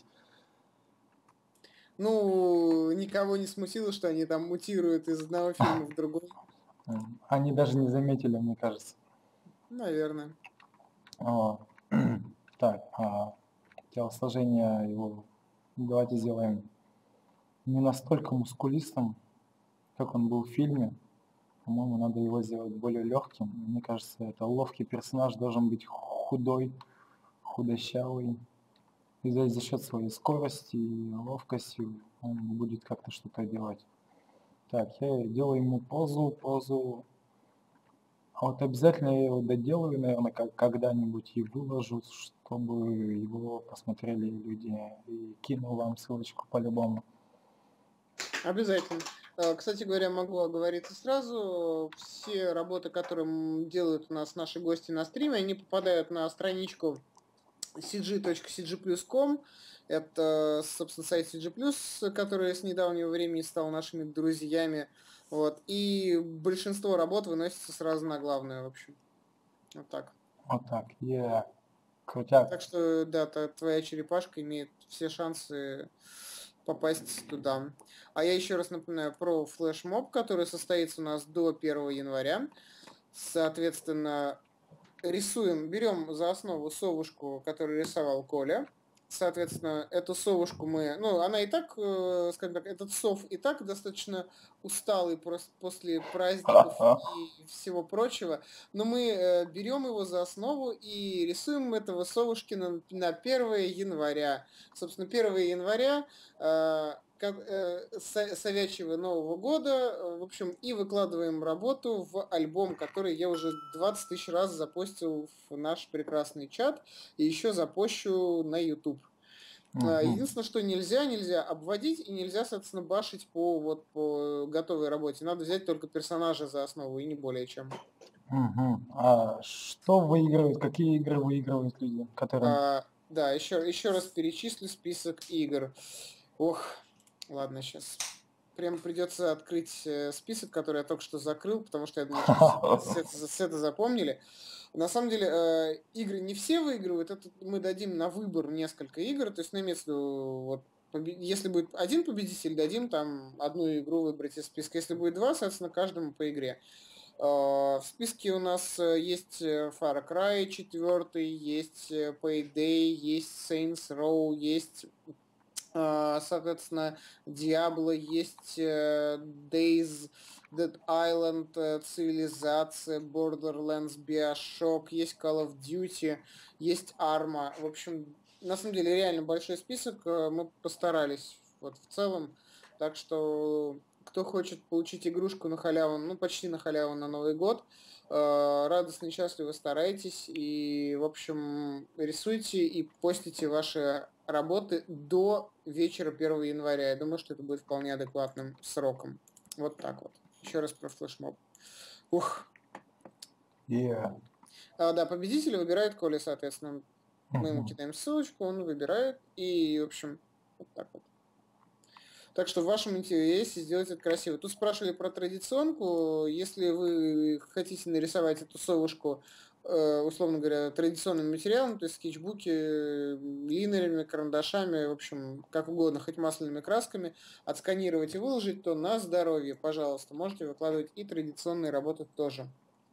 [SPEAKER 1] Ну, никого не смутило, что они там мутируют из одного фильма в другой.
[SPEAKER 2] Они даже не заметили, мне кажется.
[SPEAKER 1] Наверное.
[SPEAKER 2] Так, телосложение его давайте сделаем не настолько мускулистым, как он был в фильме. По-моему, надо его сделать более легким. Мне кажется, это ловкий персонаж должен быть худой, худощавый. И за счет своей скорости и ловкости он будет как-то что-то делать. Так, я делаю ему позу. А вот обязательно я его доделаю, наверное, когда-нибудь и выложу, чтобы его посмотрели люди. И кину вам ссылочку по-любому.
[SPEAKER 1] Обязательно. Кстати говоря, могу оговориться сразу. Все работы, которые делают у нас наши гости на стриме, они попадают на страничку cg.cgplus.com. Это, собственно, сайт CG+, который с недавнего времени стал нашими друзьями. Вот. И большинство работ выносится сразу на главную, в общем. Вот так.
[SPEAKER 2] Вот так. Yeah. Крутяк.
[SPEAKER 1] Так что, да, твоя черепашка имеет все шансы попасть туда. А я еще раз напоминаю про флешмоб, который состоится у нас до 1 января. Соответственно, берем за основу совушку, которую рисовал Коля. Соответственно, эту совушку она и так, скажем так, этот сов и так достаточно усталый после праздников и всего прочего, но мы берем его за основу и рисуем этого совушки на 1 января. Собственно, 1 января совячего Нового года, в общем, и выкладываем работу в альбом, который я уже 20 тысяч раз запостил в наш прекрасный чат, и еще запощу на YouTube. Единственное, что нельзя обводить и нельзя, соответственно, башить по готовой работе. Надо взять только персонажа за основу и не более чем.
[SPEAKER 2] А что выигрывают, какие игры выигрывают люди, которые...
[SPEAKER 1] Да, еще раз перечислю список игр. Ладно, сейчас. Прям придется открыть список, который я только что закрыл, потому что я думаю, что все это запомнили. На самом деле, игры не все выигрывают, это мы дадим на выбор несколько игр, то есть, имеется в виду, если будет один победитель, дадим там одну игру выбрать из списка, если будет два, соответственно, каждому по игре. В списке у нас есть Far Cry 4, есть Payday, есть Saints Row, есть, соответственно, Diablo, есть Days, Dead Island, Цивилизация, Borderlands, BioShock, есть Call of Duty, есть Arma. В общем, на самом деле, реально большой список, мы постарались в целом. Так что, кто хочет получить игрушку на халяву, почти на халяву на Новый год, радостно и счастливо старайтесь и, в общем, рисуйте и постите ваши работы до вечера 1 января. Я думаю, что это будет вполне адекватным сроком. Вот так вот. Еще раз про флешмоб. Да, победителя выбирает Коля, соответственно. Мы ему кидаем ссылочку, он выбирает. И, в общем, вот так вот. Так что в вашем интересе сделать это красиво. Тут спрашивали про традиционку. Если вы хотите нарисовать эту совушку, условно говоря, традиционным материалом, то есть скетчбуки, линерами, карандашами, в общем, как угодно, хоть масляными красками, отсканировать и выложить, то на здоровье, пожалуйста, можете выкладывать и традиционные работы тоже.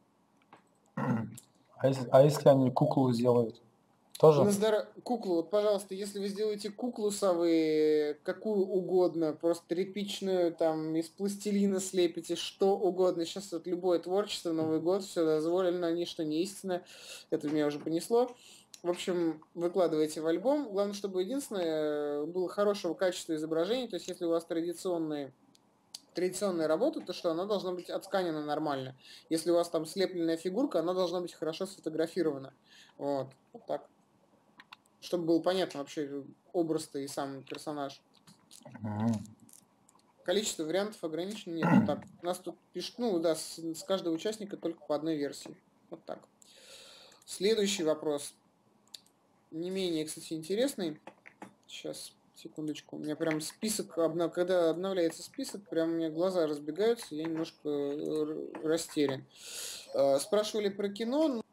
[SPEAKER 2] А если они куклу сделают? Тоже?
[SPEAKER 1] Куклу, пожалуйста, если вы сделаете куклу совы, какую угодно, просто тряпичную, там, из пластилина слепите, что угодно. Сейчас любое творчество, Новый год, все дозволено, ничто не истина. Это меня уже понесло. В общем, выкладывайте в альбом. Главное, чтобы единственное, было хорошего качества изображения. То есть, если у вас традиционная работа, то что она должна быть отсканена нормально. Если у вас там слепленная фигурка, она должна быть хорошо сфотографирована. Вот так. Чтобы было понятно вообще образ-то и сам персонаж. Количество вариантов ограничено нет. Вот так. У нас тут пишут, с каждого участника только по одной версии. Вот так. Следующий вопрос. Не менее, кстати, интересный. Сейчас, секундочку. У меня прям список, когда обновляется список, прям у меня глаза разбегаются, я немножко растерян. Спрашивали про кино,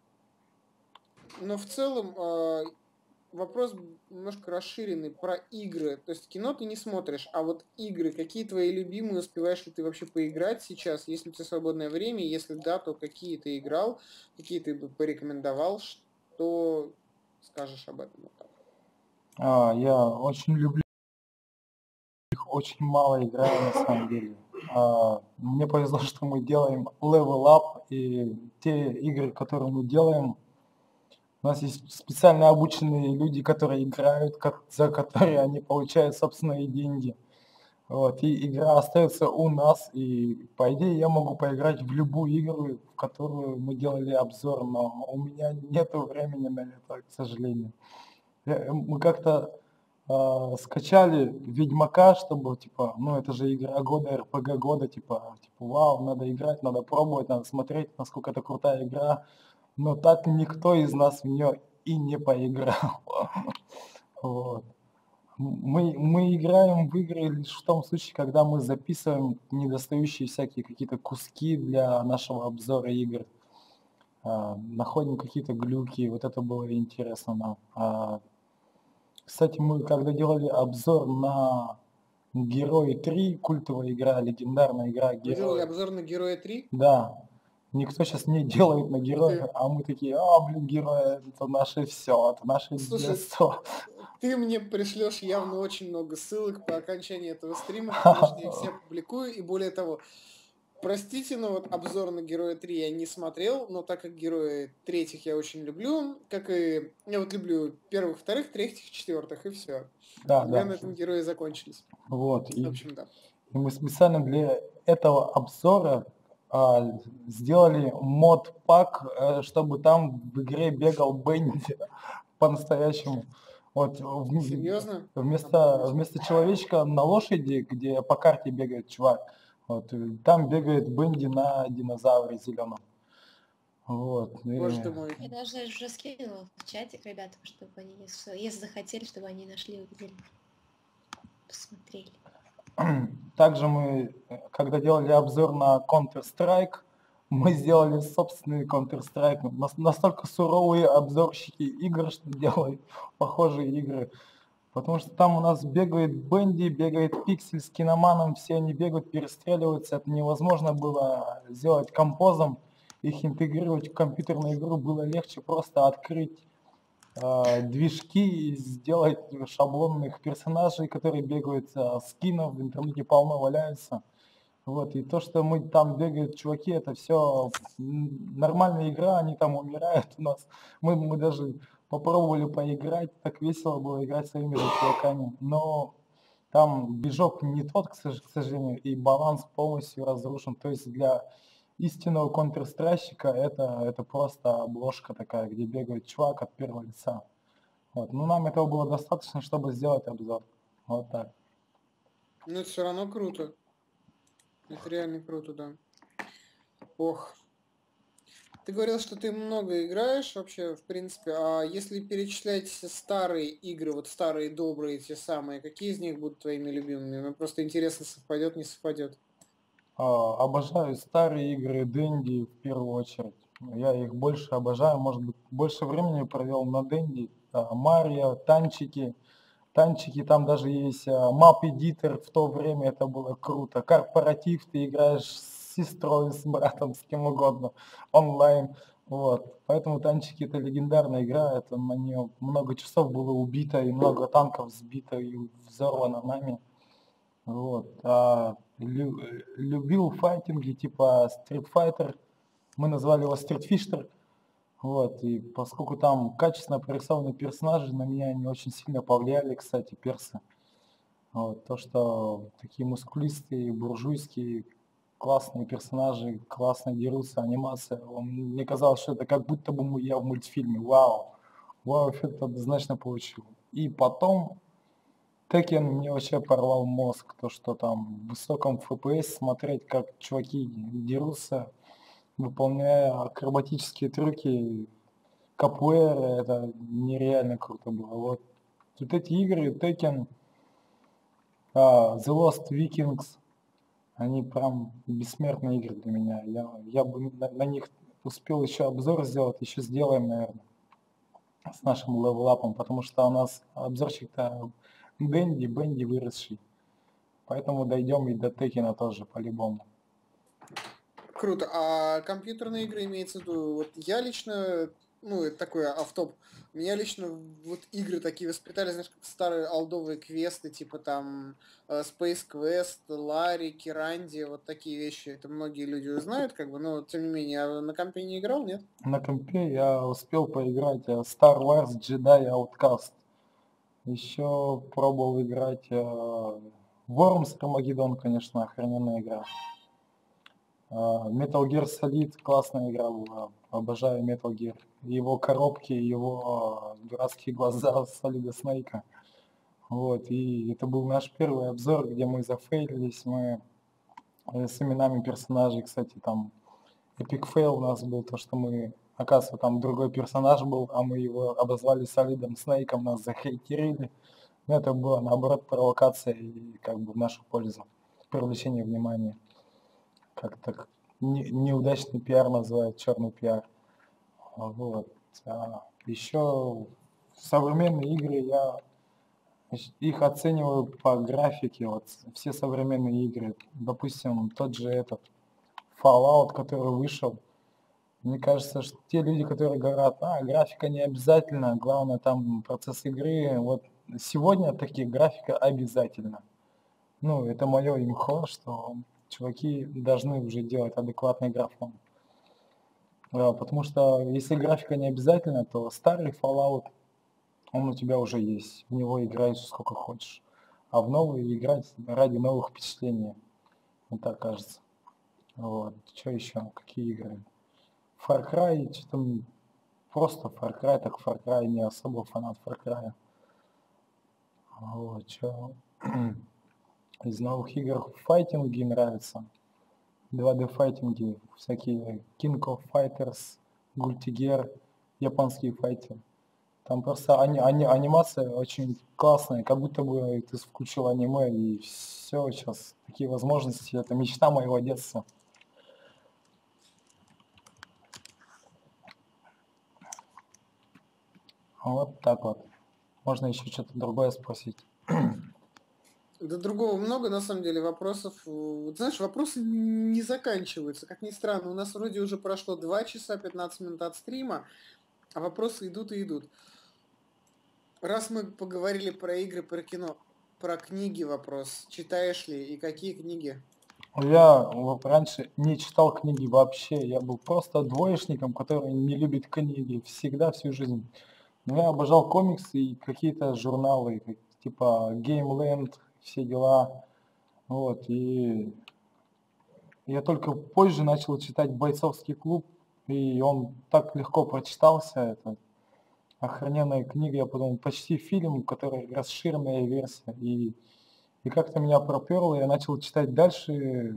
[SPEAKER 1] но в целом вопрос немножко расширенный про игры. То есть кино ты не смотришь, а вот игры, какие твои любимые, успеваешь ли ты вообще поиграть сейчас? Есть ли у тебя свободное время? Если да, то какие ты играл, какие ты бы порекомендовал, что скажешь об этом?
[SPEAKER 2] Я очень люблю их, очень мало играю на самом деле. Мне повезло, что мы делаем level up, и те игры, которые мы делаем, у нас есть специально обученные люди, которые играют, за которые они получают собственные деньги. Вот, и игра остается у нас, и по идее я могу поиграть в любую игру, в которую мы делали обзор, но у меня нету времени на это, к сожалению. Мы как-то скачали Ведьмака, чтобы, это же игра года, РПГ года, вау, надо играть, надо пробовать, надо смотреть, насколько это крутая игра. Но так никто из нас в нее и не поиграл. Вот. Мы играем в игры лишь в том случае, когда мы записываем недостающие всякие какие-то куски для нашего обзора игр. находим какие-то глюки, вот это было интересно нам. Кстати, мы когда делали обзор на Герои 3, культовая игра, легендарная игра
[SPEAKER 1] Вы делали
[SPEAKER 2] Герои.
[SPEAKER 1] обзор на Героя 3?
[SPEAKER 2] Да, никто сейчас не делает на Героя, а мы такие, блин, Герои, это наше все, это наше
[SPEAKER 1] Слушай,
[SPEAKER 2] детство.
[SPEAKER 1] ты мне пришлешь явно очень много ссылок по окончании этого стрима, потому что я их все публикую, и более того, простите, но вот обзор на Героя 3 я не смотрел, но так как Герои третьих я очень люблю, как и я вот люблю первых, вторых, третьих, четвертых, и все.
[SPEAKER 2] Да,
[SPEAKER 1] У меня
[SPEAKER 2] да.
[SPEAKER 1] на этом герои закончились.
[SPEAKER 2] Вот,
[SPEAKER 1] В общем, да.
[SPEAKER 2] и мы специально для этого обзора сделали мод-пак, чтобы там в игре бегал Бенди по-настоящему. Вот
[SPEAKER 1] Серьезно?
[SPEAKER 2] вместо человечка на лошади, где по карте бегает чувак, вот, там бегает Бенди на динозавре зеленом. Вот.
[SPEAKER 1] Боже ты мой.
[SPEAKER 3] Я даже уже скинула в чатик ребятам, чтобы они, если захотели, чтобы они нашли, увидели, посмотрели.
[SPEAKER 2] Также мы, когда делали обзор на Counter-Strike, мы сделали собственный Counter-Strike. Настолько суровые обзорщики игр, что делают похожие игры. Потому что там у нас бегает Бенди, бегает Пиксель с Киноманом, все они бегают, перестреливаются. Это невозможно было сделать композом. Их интегрировать в компьютерную игру было легче просто открыть движки и сделать шаблонных персонажей, которые бегают, скинов в интернете полно валяются. Вот, и то, что мы там бегают чуваки, это все нормальная игра, они там умирают у нас. Мы даже попробовали поиграть, так весело было играть своими же чуваками. Но там движок не тот, к сожалению, и баланс полностью разрушен. То есть для истинного контрстрайщика это просто обложка такая, где бегает чувак от первого лица. Вот. Ну, нам этого было достаточно, чтобы сделать обзор. Вот так.
[SPEAKER 1] Ну, это все равно круто. Это реально круто, да. Ох. Ты говорил, что ты много играешь вообще, в принципе, а если перечислять старые игры, вот старые добрые те самые, какие из них будут твоими любимыми? Мне просто интересно, совпадет, не совпадет.
[SPEAKER 2] Обожаю старые игры Денди в первую очередь. Я их больше обожаю, может быть, больше времени провел на Денди. Марио, танчики. Танчики, там даже есть мап-эдитор, в то время это было круто. Корпоратив, ты играешь с сестрой, с братом, с кем угодно, онлайн. Вот. Поэтому танчики это легендарная игра, это на нее много часов было убито, и много танков сбито и взорвано нами. Вот. Любил файтинги типа Street Fighter, мы назвали его Street Fighter. Вот, и поскольку там качественно прорисованные персонажи, на меня они очень сильно повлияли, кстати, персы. Вот, то, что такие мускулистые, буржуйские, классные персонажи, классно дерутся, анимация. Мне казалось, что это как будто бы я в мультфильме. Вау! Вау, эффект однозначно получил. И потом Tekken мне вообще порвал мозг, то, что там в высоком FPS смотреть, как чуваки дерутся, выполняя акробатические трюки, капуэра, это нереально круто было. Вот эти игры, Tekken, The Lost Vikings, они прям бессмертные игры для меня. Я бы на них успел еще обзор сделать, еще сделаем, наверное, с нашим левелапом, потому что у нас обзорщик-то Бенди выросший. Поэтому дойдем и до Текена тоже по-любому.
[SPEAKER 1] Круто. А компьютерные игры имеется в виду? Вот я лично, ну, это такой автоп. Меня лично вот игры такие воспитали, знаешь, как старые олдовые квесты, типа там Space Quest, Ларри, Киранди, вот такие вещи. Это многие люди знают, как бы, но тем не менее, а на компе не играл, нет?
[SPEAKER 2] На компе я успел поиграть Star Wars Jedi Outcast. Еще пробовал играть Worms Armageddon, конечно, охрененная игра. Metal Gear Solid классная игра была. Обожаю Metal Gear. Его коробки, его дурацкие глаза Солида Снейка. Вот, и это был наш первый обзор, где мы зафейлились, мы с именами персонажей, кстати, там эпик фейл у нас был, то, что мы, оказывается, там другой персонаж был, а мы его обозвали Солидом Снейком, нас захейтерили. Но это было, наоборот, провокация и как бы в нашу пользу, привлечение внимания. Как так неудачный пиар называют, черный пиар. Вот. Еще современные игры, их оцениваю по графике. Вот все современные игры. Допустим, тот же этот Fallout, который вышел. Мне кажется, что те люди, которые говорят, графика не обязательно, главное там процесс игры. Вот сегодня такие графика обязательно. Ну, это мое имхо, что чуваки должны уже делать адекватный графон. Потому что если графика не обязательно, то старый Fallout, он у тебя уже есть. В него играешь сколько хочешь. А в новый играть ради новых впечатлений. Вот так кажется. Вот. Что еще? Какие игры? Far Cry, что-то просто Far Cry, так Far Cry, не особо фанат Far Cry. Вот, что из новых игр файтинги нравятся. 2D файтинги, всякие King of Fighters, Guilty Gear, японские файтеры. Там просто анимация очень классная, как будто бы ты включил аниме и все, сейчас такие возможности, это мечта моего детства. Вот так вот. Можно еще что-то другое спросить.
[SPEAKER 1] Да другого много, на самом деле, вопросов. Вот знаешь, вопросы не заканчиваются. Как ни странно, у нас вроде уже прошло 2 часа 15 минут от стрима, а вопросы идут и идут. Раз мы поговорили про игры, про кино, про книги вопрос. Читаешь ли и какие книги?
[SPEAKER 2] Я раньше не читал книги вообще. Я был просто двоечником, который не любит книги всегда, всю жизнь. Но я обожал комиксы и какие-то журналы, типа Gameland, все дела. Вот, и я только позже начал читать «Бойцовский клуб», и он так легко прочитался. Это охрененная книга, я подумал, почти фильм, который расширенная версия. И как-то меня проперло, я начал читать дальше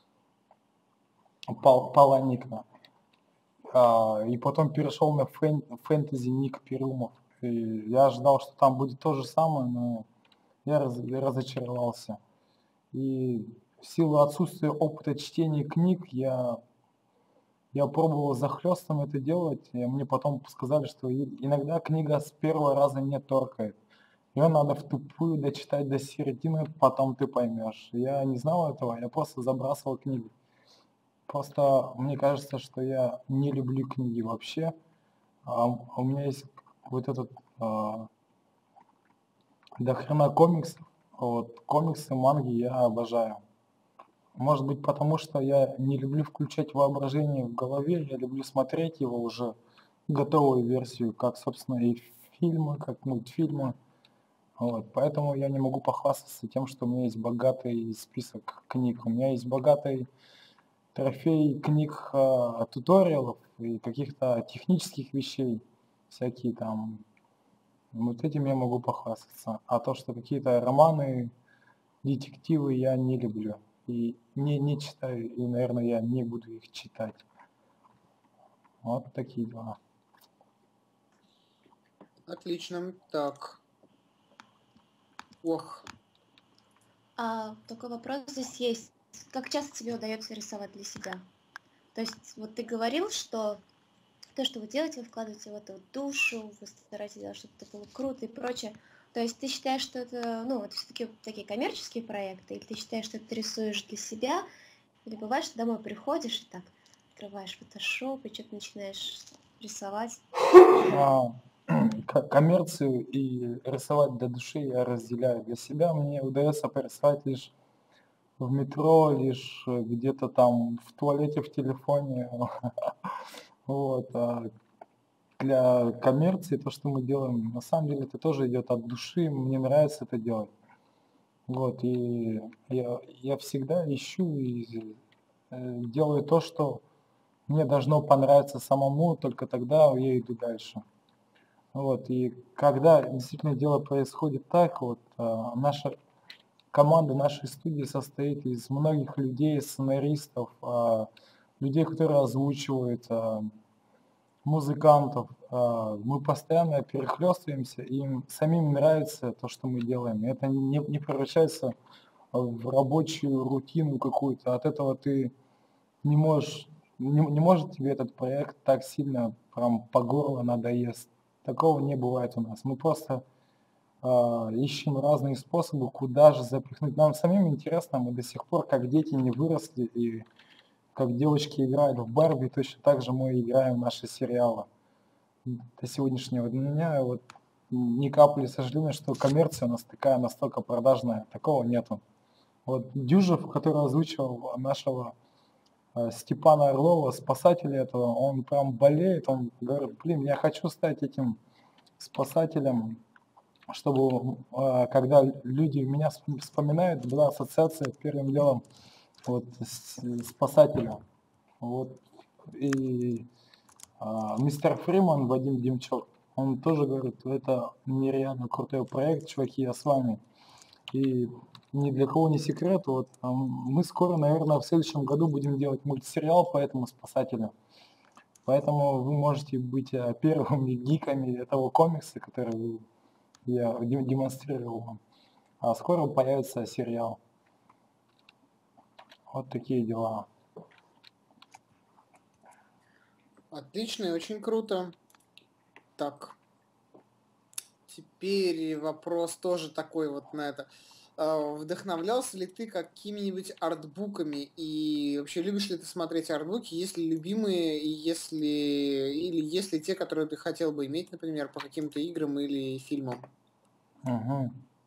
[SPEAKER 2] Пала Никна. И потом перешел на фэнтези Ник Перумов. И я ожидал, что там будет то же самое, но я разочаровался. И в силу отсутствия опыта чтения книг я пробовал захлестом это делать, и мне потом сказали, что иногда книга с первого раза не торкает. Ее надо в тупую дочитать до середины, потом ты поймешь. Я не знал этого, я просто забрасывал книгу. Просто мне кажется, что я не люблю книги вообще. У меня есть вот этот до хрена комиксов. Вот, комиксы, манги я обожаю. Может быть, потому что я не люблю включать воображение в голове, я люблю смотреть его уже готовую версию, как, собственно, и фильмы, как мультфильмы. Вот, поэтому я не могу похвастаться тем, что у меня есть богатый список книг. У меня есть богатый трофей книг туториалов и каких-то технических вещей, всякие там. Вот этим я могу похвастаться. А то, что какие-то романы, детективы я не люблю. И не читаю, и, наверное, я не буду их читать. Вот такие дела.
[SPEAKER 1] Отлично. Так. Ох.
[SPEAKER 3] Такой вопрос здесь есть. Как часто тебе удается рисовать для себя? То есть вот ты говорил, что то, что вы делаете, вы вкладываете в это душу, вы стараетесь делать, чтобы это было круто и прочее. То есть ты считаешь, что это, это все-таки такие коммерческие проекты, или ты считаешь, что ты рисуешь для себя, или бывает, что домой приходишь и так открываешь Photoshop и что-то начинаешь рисовать?
[SPEAKER 2] Коммерцию и рисовать для души я разделяю. Для себя мне удается порисовать лишь в метро, лишь где-то там в туалете, в телефоне. Вот. Для коммерции то, что мы делаем, на самом деле это тоже идет от души, мне нравится это делать. Вот, и я всегда ищу и делаю то, что мне должно понравиться самому, только тогда я иду дальше. Вот, и когда действительно дело происходит так, вот наша команда нашей студии состоит из многих людей, сценаристов, людей, которые озвучивают, музыкантов. Мы постоянно перехлестываемся, и им самим нравится то, что мы делаем. И это не превращается в рабочую рутину какую-то. От этого ты не можешь не может тебе этот проект так сильно прям по горло надоест. Такого не бывает у нас. Мы просто ищем разные способы, куда же запихнуть. Нам самим интересно, мы до сих пор, как дети, не выросли, и как девочки играют в Барби, точно так же мы играем в наши сериалы до сегодняшнего дня. Вот ни капли сожаления, что коммерция у нас такая настолько продажная. Такого нету. Вот Дюжев, который озвучивал нашего Степана Орлова, спасателя этого, он прям болеет, он говорит, блин, я хочу стать этим спасателем, чтобы когда люди меня вспоминают, была ассоциация первым делом вот спасателя. Вот. И мистер Фриман, Вадим Демчук, он тоже говорит, это нереально крутой проект, чуваки, я с вами. И ни для кого не секрет, вот мы скоро, наверное, в следующем году будем делать мультсериал по этому спасателю. Поэтому вы можете быть первыми гиками этого комикса, который я демонстрировал вам. А скоро появится сериал. Вот такие дела.
[SPEAKER 1] Отлично и очень круто. Так. Теперь вопрос тоже такой вот на это. Вдохновлялся ли ты какими-нибудь артбуками? И вообще любишь ли ты смотреть артбуки? Есть ли любимые, и или есть ли те, которые ты хотел бы иметь, например, по каким-то играм или фильмам?
[SPEAKER 2] Угу.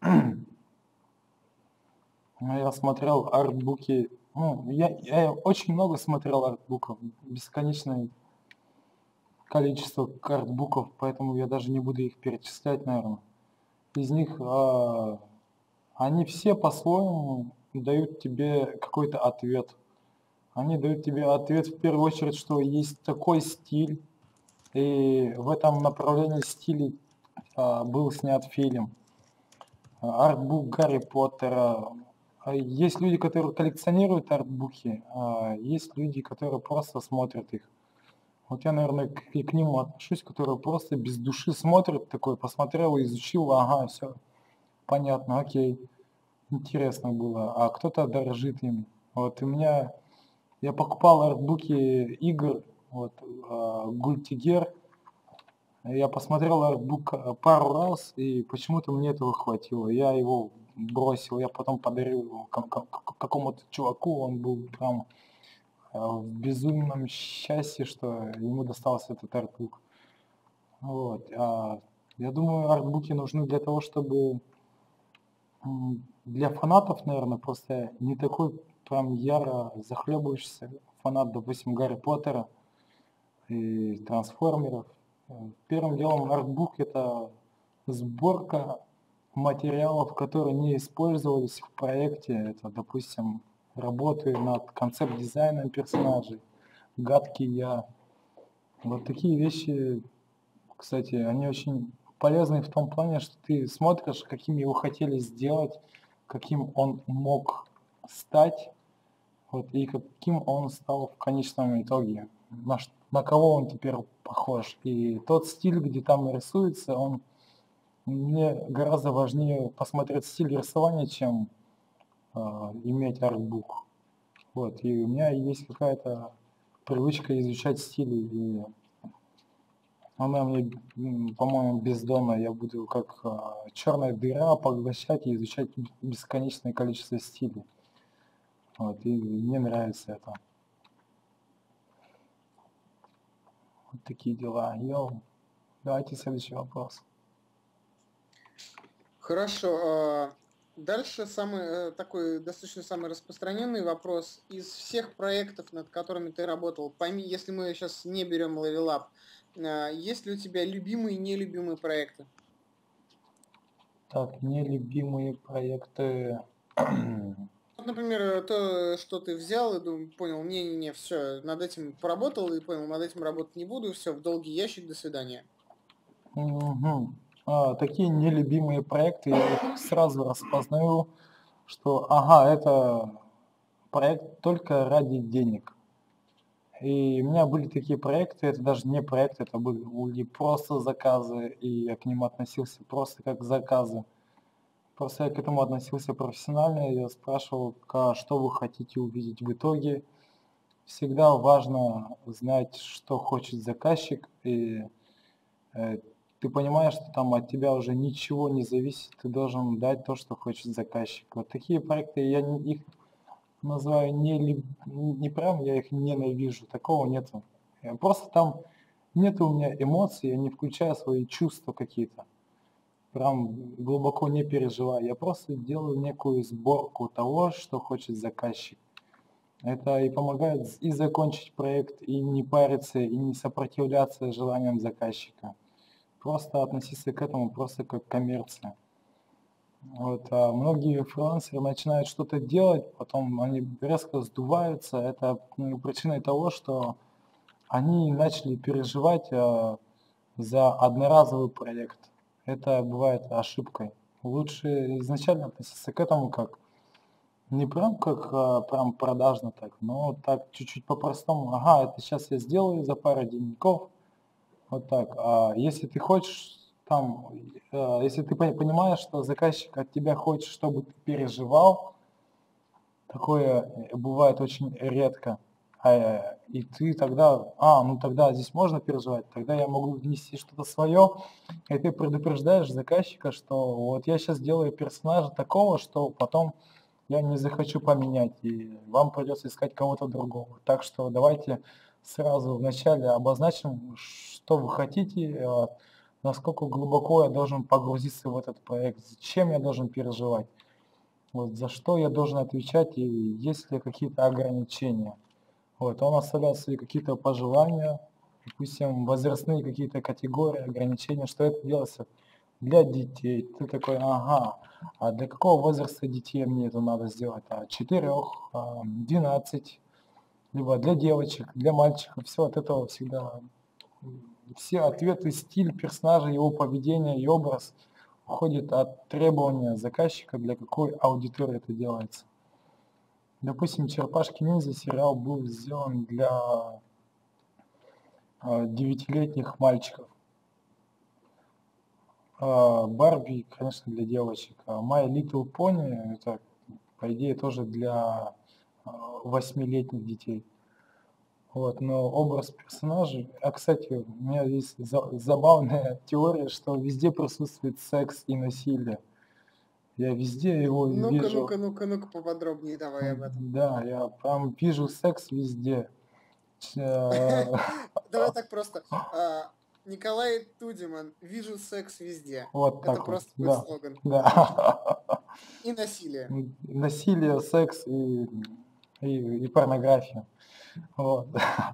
[SPEAKER 2] Я смотрел артбуки. Ну, я очень много смотрел артбуков. Бесконечное количество артбуков, поэтому я даже не буду их перечислять, наверное. Из них они все по-своему дают тебе какой-то ответ. Они дают тебе ответ в первую очередь, что есть такой стиль, и в этом направлении стиля был снят фильм. Артбук Гарри Поттера. Есть люди, которые коллекционируют артбуки, а есть люди, которые просто смотрят их. Вот я, наверное, к ним отношусь, которые просто без души смотрят, такой посмотрел, изучил, ага, все, понятно, окей, интересно было. А кто-то дорожит ими. Вот у меня, я покупал артбуки игр, вот, Гультигер, я посмотрел артбук пару раз, и почему-то мне этого хватило. Я его бросил, я потом подарил его какому-то чуваку, он был прям в безумном счастье, что ему достался этот артбук. Вот. Я думаю, артбуки нужны для того, чтобы для фанатов, наверное, просто не такой прям яро захлебываешься фанат, допустим, Гарри Поттера и Трансформеров. Первым делом артбук это сборка материалов, которые не использовались в проекте. Это, допустим, работы над концепт-дизайном персонажей, гадкий я. Вот такие вещи, кстати, они очень полезны в том плане, что ты смотришь, каким его хотели сделать, каким он мог стать, вот, и каким он стал в конечном итоге, на кого он теперь похож. И тот стиль, где там рисуется, он мне гораздо важнее посмотреть стиль рисования, чем иметь артбук. Вот, и у меня есть какая-то привычка изучать стили, и она мне, по-моему, бездонная. Я буду как черная дыра поглощать и изучать бесконечное количество стилей. Вот, и мне нравится это. Вот такие дела. Йоу. Давайте следующий вопрос.
[SPEAKER 1] Хорошо. Дальше самый такой достаточно самый распространенный вопрос. Из всех проектов, над которыми ты работал, если мы сейчас не берем Level Up, есть ли у тебя любимые и нелюбимые проекты?
[SPEAKER 2] Так, нелюбимые проекты.
[SPEAKER 1] Например, то, что ты взял и понял, не-не-не, все, над этим поработал и понял, над этим работать не буду, все, в долгий ящик, до свидания.
[SPEAKER 2] Угу. Такие нелюбимые проекты, я их сразу распознаю, что, ага, это проект только ради денег. И у меня были такие проекты, это даже не проекты, это были просто заказы, и я к ним относился просто как заказы. Просто я к этому относился профессионально, я спрашивал, что вы хотите увидеть в итоге, всегда важно знать, что хочет заказчик, и э, ты понимаешь, что там от тебя уже ничего не зависит, ты должен дать то, что хочет заказчик. Вот такие проекты, их называю не прям, я их ненавижу, такого нету. Просто там нет у меня эмоций, я не включаю свои чувства какие-то, прям глубоко не переживаю. Я просто делаю некую сборку того, что хочет заказчик. Это и помогает и закончить проект, и не париться, и не сопротивляться желаниям заказчика. Просто относиться к этому просто как к коммерции. Вот, а многие фрилансеры начинают что-то делать, потом они резко сдуваются. Это причиной того, что они начали переживать за одноразовый проект. Это бывает ошибкой. Лучше изначально относиться к этому как не прям как прям продажно так, но так чуть-чуть по-простому. Ага, это сейчас я сделаю за пару деньков, вот так. А если ты хочешь там, если ты понимаешь, что заказчик от тебя хочет, чтобы ты переживал, такое бывает очень редко. И ты тогда, ну тогда здесь можно переживать, тогда я могу внести что-то свое, и ты предупреждаешь заказчика, что вот я сейчас делаю персонажа такого, что потом я не захочу поменять, и вам придется искать кого-то другого. Так что давайте сразу вначале обозначим, что вы хотите, насколько глубоко я должен погрузиться в этот проект, зачем я должен переживать, вот, за что я должен отвечать и есть ли какие-то ограничения. Вот, он оставляет свои какие-то пожелания, допустим, возрастные какие-то категории, ограничения, что это делается для детей. Ты такой, ага, а для какого возраста детей мне это надо сделать? 4, 12, либо для девочек, для мальчиков. Все от этого всегда, все ответы, стиль персонажа, его поведение и образ уходит от требования заказчика, для какой аудитории это делается. Допустим, «Черепашки-ниндзя» сериал был сделан для 9-летних мальчиков. Барби, конечно, для девочек. My Little Pony, это, по идее, тоже для 8-летних детей. Вот, но образ персонажей... кстати, у меня есть забавная теория, что везде присутствует секс и насилие. Я везде его вижу.
[SPEAKER 1] Ну-ка, поподробнее давай об этом.
[SPEAKER 2] Да, я прям вижу секс везде.
[SPEAKER 1] Давай так просто. Николай Тудиман, вижу секс везде.
[SPEAKER 2] Вот
[SPEAKER 1] Это
[SPEAKER 2] так вот,
[SPEAKER 1] просто будет слоган.
[SPEAKER 2] да.
[SPEAKER 1] И насилие.
[SPEAKER 2] Насилие, секс и порнография. Вот.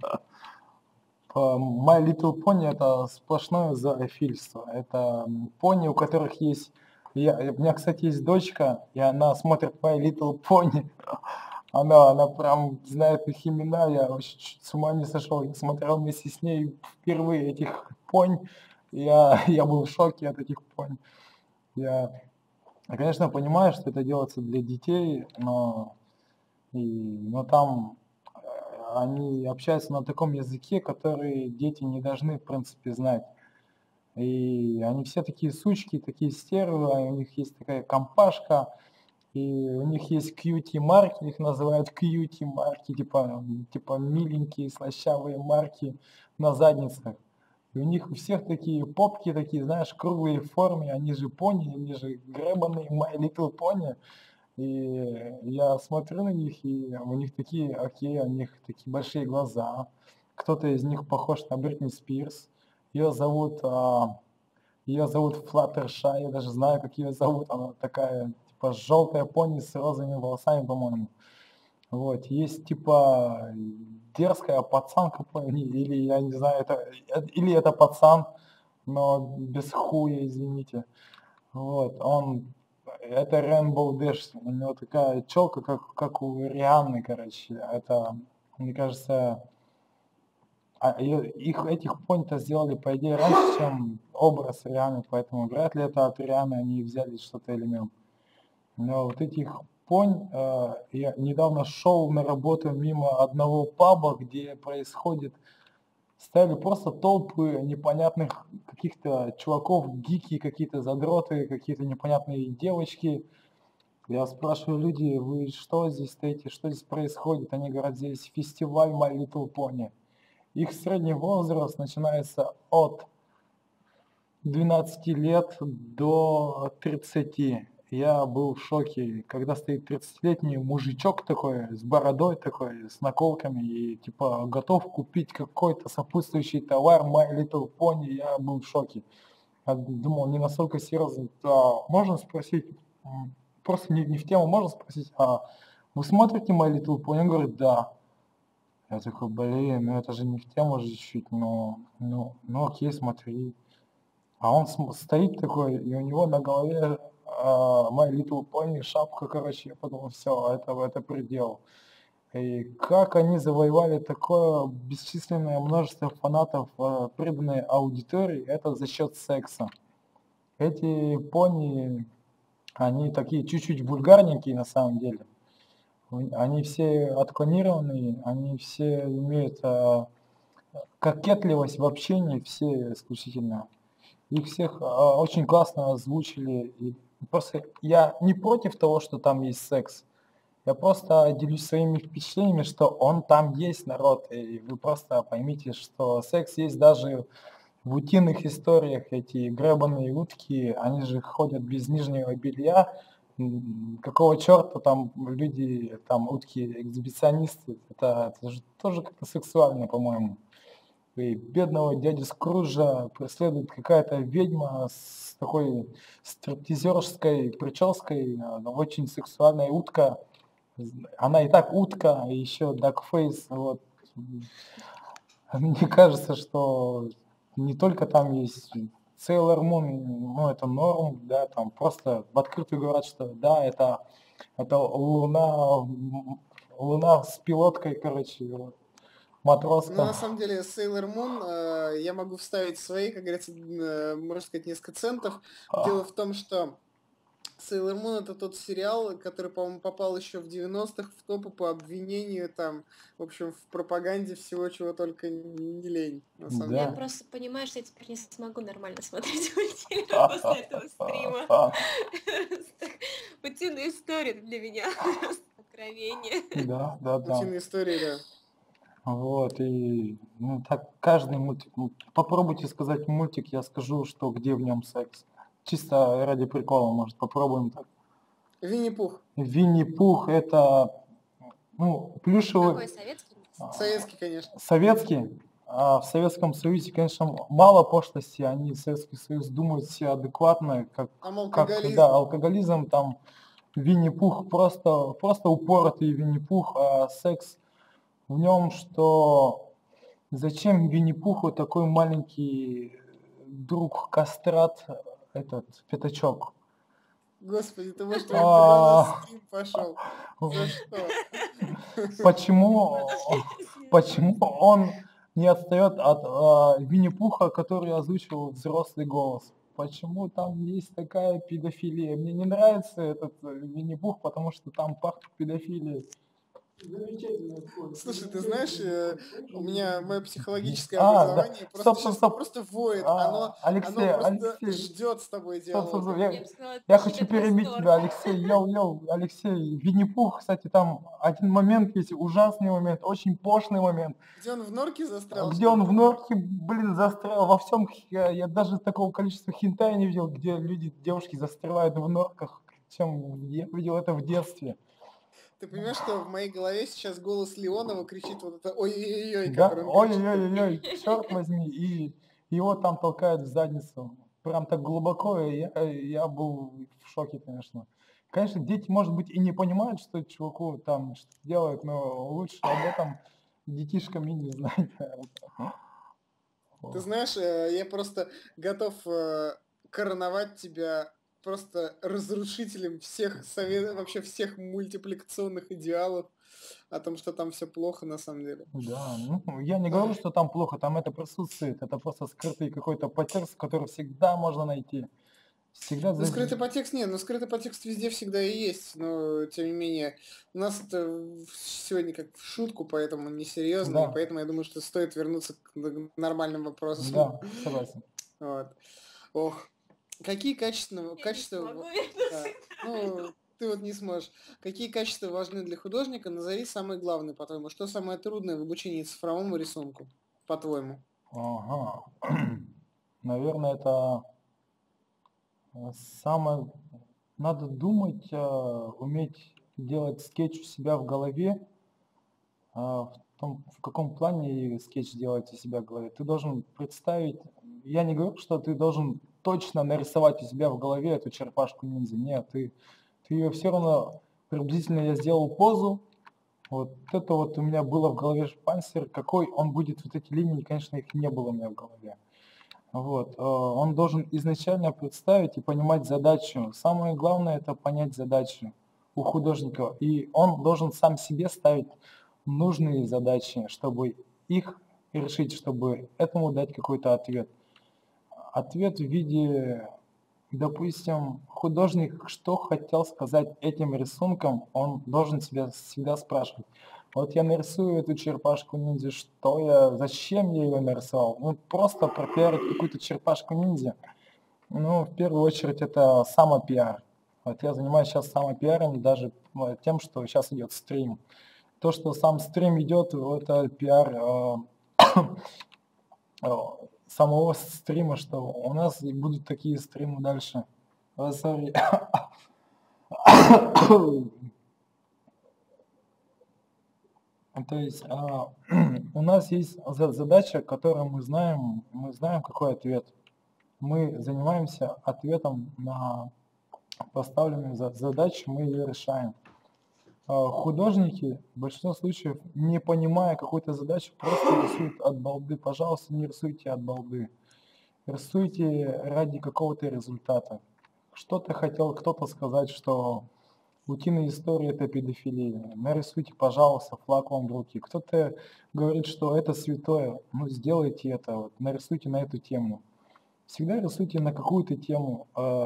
[SPEAKER 2] My Little Pony это сплошное зоофильство. Это пони, у которых есть... у меня, кстати, есть дочка, и она смотрит My Little Pony. Она прям знает их имена, я вообще чуть с ума не сошел. Я смотрел вместе с ней впервые этих понь. Я был в шоке от этих понь. Я, конечно, понимаю, что это делается для детей, но там они общаются на таком языке, который дети не должны, в принципе, знать. И они все такие сучки, такие стервы, у них есть такая компашка, и у них есть кьюти-марки, их называют кьюти-марки, типа миленькие, слащавые марки на задницах. И у них у всех такие попки, такие, знаешь, круглые в форме, они же пони, они же гребаные My Little Pony. И я смотрю на них, и у них такие, окей, у них такие большие глаза. Кто-то из них похож на Бритни Спирс. Ее зовут, ее зовут Флаттершай, я даже знаю, как ее зовут. Она такая, типа, желтая пони с розовыми волосами, по-моему. Вот, есть, типа, дерзкая пацанка пони, или, я не знаю, или это пацан, но без хуя, извините. Вот, это Rainbow Dash, у него такая челка, как у Рианны, короче. Это, мне кажется, этих пони-то сделали, по идее, раньше, чем образ Рианы, поэтому вряд ли это от Рианы они взяли что-то элемент. Но вот этих понь, я недавно шел на работу мимо одного паба, где стояли просто толпы непонятных каких-то чуваков, гики, какие-то задроты, какие-то непонятные девочки. Я спрашиваю, люди, вы что здесь стоите, что здесь происходит? Они говорят, здесь фестиваль My Little Pony. Их средний возраст начинается от 12 лет до 30. Я был в шоке, когда стоит 30-летний мужичок такой, с бородой такой, с наколками, и типа готов купить какой-то сопутствующий товар My Little Pony. Я был в шоке. Я думал, не настолько серьезно. Можно спросить, просто не в тему, можно спросить, вы смотрите My Little Pony? Он говорит, да. Я такой, блин, ну это же не в тему же чуть-чуть, ну окей, смотри. А он стоит такой, и у него на голове My Little Pony, шапка, короче, я подумал, все, это предел. И как они завоевали такое бесчисленное множество фанатов преданной аудитории, это за счет секса. Эти пони, они такие чуть-чуть вульгарненькие на самом деле. Они все отклонированные, они все имеют кокетливость в общении, все исключительно. Их всех очень классно озвучили. И просто я не против того, что там есть секс. Я просто делюсь своими впечатлениями, что он там есть, народ. И вы просто поймите, что секс есть даже в утиных историях. Эти гребаные утки, они же ходят без нижнего белья. Какого черта там люди, там утки-эксгибиционисты? Это же тоже как-то сексуально, по-моему. И бедного дядю Скруджа преследует какая-то ведьма с такой стриптизерской прической, очень сексуальная утка. Она и так утка, и еще дакфейс. Вот. Мне кажется, что не только там есть Sailor Moon, ну это норм, да, там просто в открытую говорят, что да, это луна с пилоткой, короче, вот.
[SPEAKER 1] Ну,
[SPEAKER 2] Матроска.
[SPEAKER 1] на самом деле, Sailor Moon, я могу вставить свои, как говорится, можно сказать, несколько центов. Дело в том, что Sailor Moon это тот сериал, который, по-моему, попал еще в 90-х в топы по обвинению, там, в общем, в пропаганде всего, чего только не лень, на самом
[SPEAKER 3] Я
[SPEAKER 1] деле.
[SPEAKER 3] просто понимаю, что я теперь не смогу нормально смотреть мультфильмы после этого стрима. Утиные истории для меня просто откровение.
[SPEAKER 2] Да.
[SPEAKER 1] Утиные истории, да.
[SPEAKER 2] Вот, и так каждый мультик, попробуйте сказать мультик, я скажу, что где в нем секс. Чисто ради прикола, может, попробуем так.
[SPEAKER 1] Винни-Пух.
[SPEAKER 2] Винни-Пух это, плюшевый.
[SPEAKER 3] Какой, советский?
[SPEAKER 1] Советский, конечно.
[SPEAKER 2] Советский. А в Советском Союзе, конечно, мало пошлости, они Советский Союз думают все адекватно, как
[SPEAKER 1] алкоголизм.
[SPEAKER 2] Да, алкоголизм, там Винни-Пух, просто упоротый Винни-Пух, а секс в нем, что зачем Винни-Пуху такой маленький друг кастрат, этот пятачок?
[SPEAKER 1] Господи, ты можешь на стрим пошел. За что?
[SPEAKER 2] Почему он не отстает от Винни-Пуха, который озвучивал взрослый голос? Почему там есть такая педофилия? Мне не нравится этот Винни-Пух, потому что там пахнет педофилией.
[SPEAKER 1] Слушай, ты знаешь, у меня мое психологическое образование просто воет. Оно просто ждет с тобой диалога.
[SPEAKER 2] Я хочу перебить тебя, Алексей. Йоу, Алексей. Винни-Пух, кстати, там один момент есть, ужасный момент, очень пошлый момент.
[SPEAKER 1] Где он в норке застрял?
[SPEAKER 2] Где он в норке, застрял во всем. Я даже такого количества хентай не видел, где девушки застревают в норках, чем я видел это в детстве.
[SPEAKER 1] Ты понимаешь, что в моей голове сейчас голос Леонова кричит вот это ой-ой-ой,
[SPEAKER 2] да?
[SPEAKER 1] который он кричит.
[SPEAKER 2] Ой-ой-ой, черт возьми, и его там толкают в задницу. Прям так глубоко, и я был в шоке, конечно. Конечно, дети, может быть, и не понимают, что чуваку там что делают, но лучше об этом детишкам и не знать.
[SPEAKER 1] Ты знаешь, я просто готов короновать тебя просто разрушителем всех вообще всех мультипликационных идеалов о том, что там все плохо на самом деле.
[SPEAKER 2] Да, я не говорю, что там плохо, там это присутствует, это просто скрытый какой-то подтекст, который всегда можно найти. Всегда
[SPEAKER 1] ну, скрытый подтекст нет, но скрытый подтекст везде всегда и есть, но тем не менее у нас это сегодня как в шутку, поэтому несерьезно, да. И поэтому я думаю, что стоит вернуться к нормальным вопросам.
[SPEAKER 2] Да, согласен.
[SPEAKER 1] Вот. Ох, какие качества... Да. Ну, ты вот не сможешь. Какие качества важны для художника? Назови самые главные, по-твоему. Что самое трудное в обучении цифровому рисунку, по-твоему?
[SPEAKER 2] Ага. Наверное, это самое... Надо думать, уметь делать скетч у себя в голове. В каком плане скетч делать у себя в голове? Ты должен представить... Я не говорю, что ты должен точно нарисовать у себя в голове эту черепашку ниндзя. Нет, ты ее все равно... Приблизительно я сделал позу. Вот это вот у меня было в голове шпансер. Какой он будет, вот эти линии, конечно, их не было у меня в голове. Вот. Он должен изначально представить и понимать задачу. Самое главное это понять задачу у художника. И он должен сам себе ставить нужные задачи, чтобы их решить, чтобы этому дать какой-то ответ. Ответ в виде, допустим, художник, что хотел сказать этим рисунком, он должен себя всегда спрашивать. Вот я нарисую эту черепашку ниндзя, зачем я ее нарисовал? Ну, просто пропиарить какую-то черепашку ниндзя. Ну, в первую очередь, это самопиар. Вот я занимаюсь сейчас самопиаром, даже тем, что сейчас идет стрим. То, что сам стрим идет, это пиар самого стрима, что у нас будут такие стримы дальше. Sorry. То есть у нас есть задача, которую мы знаем какой ответ. Мы занимаемся ответом на поставленную задачу, мы ее решаем. Художники в большинстве случаев, не понимая какой-то задачи, просто рисуют от балды. Пожалуйста, не рисуйте от балды. Рисуйте ради какого-то результата. Что-то хотел кто-то сказать, что утиные истории это педофилия. Нарисуйте, пожалуйста, флаг вам в руки. Кто-то говорит, что это святое. Ну, сделайте это, вот, нарисуйте на эту тему. Всегда рисуйте на какую-то тему.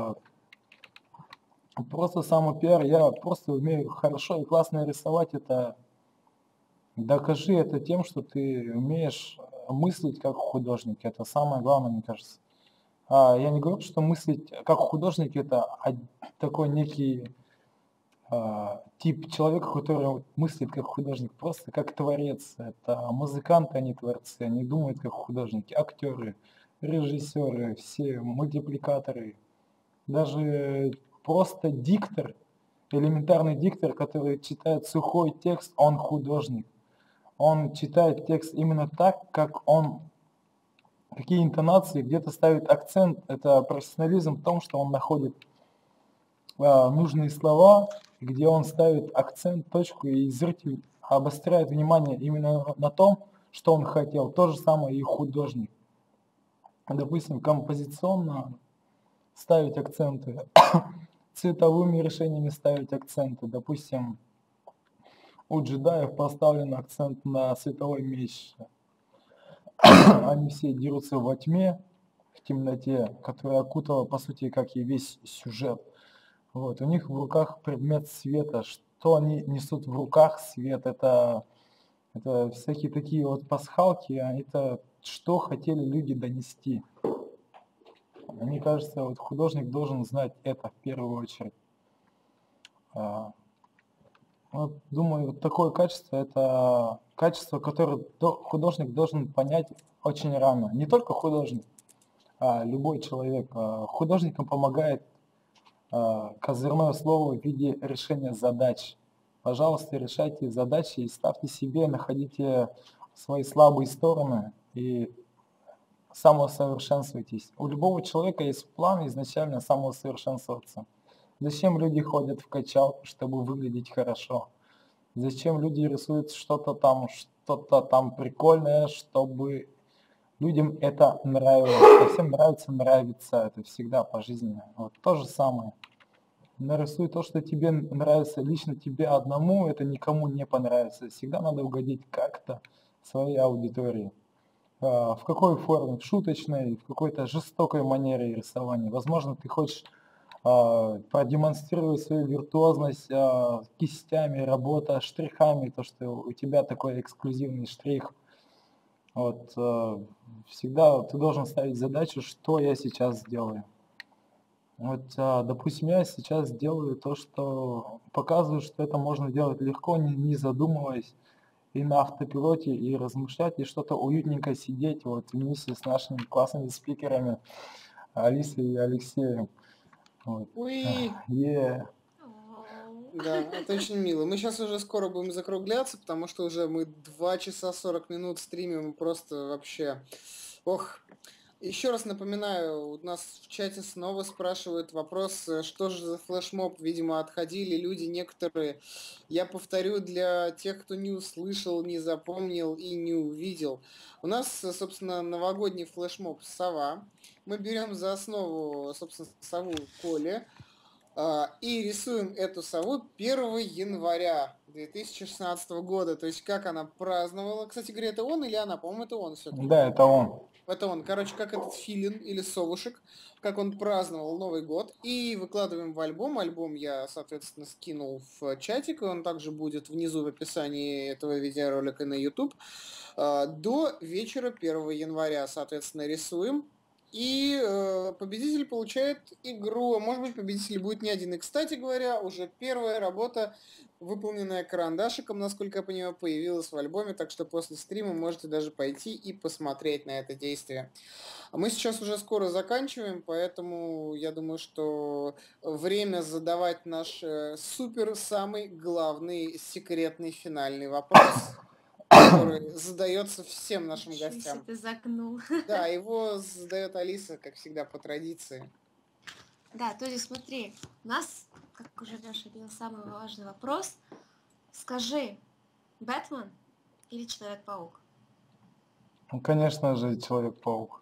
[SPEAKER 2] Просто самопиар, я просто умею хорошо и классно рисовать, это докажи это тем, что ты умеешь мыслить как художник, это самое главное, мне кажется. Я не говорю, что мыслить как художник это такой некий тип человека, который мыслит как художник, просто как творец. Это музыканты, они творцы, они думают как художники, актеры, режиссеры, все мультипликаторы, даже просто диктор, элементарный диктор, который читает сухой текст, он художник. Он читает текст именно так, как он, какие интонации, где-то ставит акцент. Это профессионализм в том, что он находит нужные слова, где он ставит акцент, точку, и зритель обостряет внимание именно на том, что он хотел. То же самое и художник. Допустим, композиционно ставить акценты, цветовыми решениями ставить акценты. Допустим, у джедаев поставлен акцент на световой меч. Они все дерутся во тьме, в темноте, которая окутала, по сути, как и весь сюжет. Вот. У них в руках предмет света. Что они несут в руках свет? Это всякие такие вот пасхалки, это что хотели люди донести. Мне кажется, вот художник должен знать это в первую очередь. Вот, думаю, вот такое качество, это качество, которое художник должен понять очень рано. Не только художник, а любой человек. Художникам помогает козырное слово в виде решения задач. Пожалуйста, решайте задачи и ставьте себе, находите свои слабые стороны и самосовершенствуйтесь. У любого человека есть план изначально самосовершенствоваться. Зачем люди ходят в качалку, чтобы выглядеть хорошо? Зачем люди рисуют что-то там прикольное, чтобы людям это нравилось? А всем нравится нравится, это всегда по жизни. Вот то же самое. Нарисуй то, что тебе нравится лично тебе одному, это никому не понравится. Всегда надо угодить как-то своей аудитории. В какой форме? В шуточной, в какой-то жестокой манере рисования. Возможно, ты хочешь продемонстрировать свою виртуозность кистями, работа штрихами, то, что у тебя такой эксклюзивный штрих. Вот, всегда ты должен ставить задачу, что я сейчас сделаю. Вот, допустим, я сейчас делаю то, что показываю, что это можно делать легко, не задумываясь, и на автопилоте, и размышлять, и что-то уютненько сидеть вот вместе с нашими классными спикерами Алисой и Алексеем. Вот.
[SPEAKER 1] Уи!
[SPEAKER 2] Yeah.
[SPEAKER 1] Да, это очень мило. Мы сейчас уже скоро будем закругляться, потому что уже мы 2 часа 40 минут стримим, просто вообще... Ох, еще раз напоминаю, у нас в чате снова спрашивают вопрос, что же за флешмоб, видимо, отходили люди некоторые. Я повторю для тех, кто не услышал, не запомнил и не увидел. У нас, собственно, новогодний флешмоб «Сова». Мы берем за основу, собственно, сову Коли, и рисуем эту сову 1 января 2016 года. То есть как она праздновала. Кстати говоря, это он или она? По-моему, это он все-таки.
[SPEAKER 2] Да, это он.
[SPEAKER 1] Это он. Короче, как этот филин или совушек, как он праздновал Новый год. И выкладываем в альбом. Альбом я, соответственно, скинул в чатик. И он также будет внизу в описании этого видеоролика на YouTube. До вечера 1 января, соответственно, рисуем. И победитель получает игру. А может быть, победитель будет не один. И, кстати говоря, уже первая работа, выполненная карандашиком, насколько я понимаю, появилась в альбоме. Так что после стрима можете даже пойти и посмотреть на это действие. А мы сейчас уже скоро заканчиваем, поэтому я думаю, что время задавать наш супер самый главный секретный финальный вопрос, который задается всем нашим
[SPEAKER 3] Ничего
[SPEAKER 1] гостям.
[SPEAKER 3] себе ты загнул.
[SPEAKER 1] Да, его задает Алиса, как всегда, по традиции.
[SPEAKER 3] Да, то есть смотри, у нас, как уже Леша говорил, самый важный вопрос. Скажи, Бэтмен или Человек-паук?
[SPEAKER 2] Ну, конечно же, Человек-паук.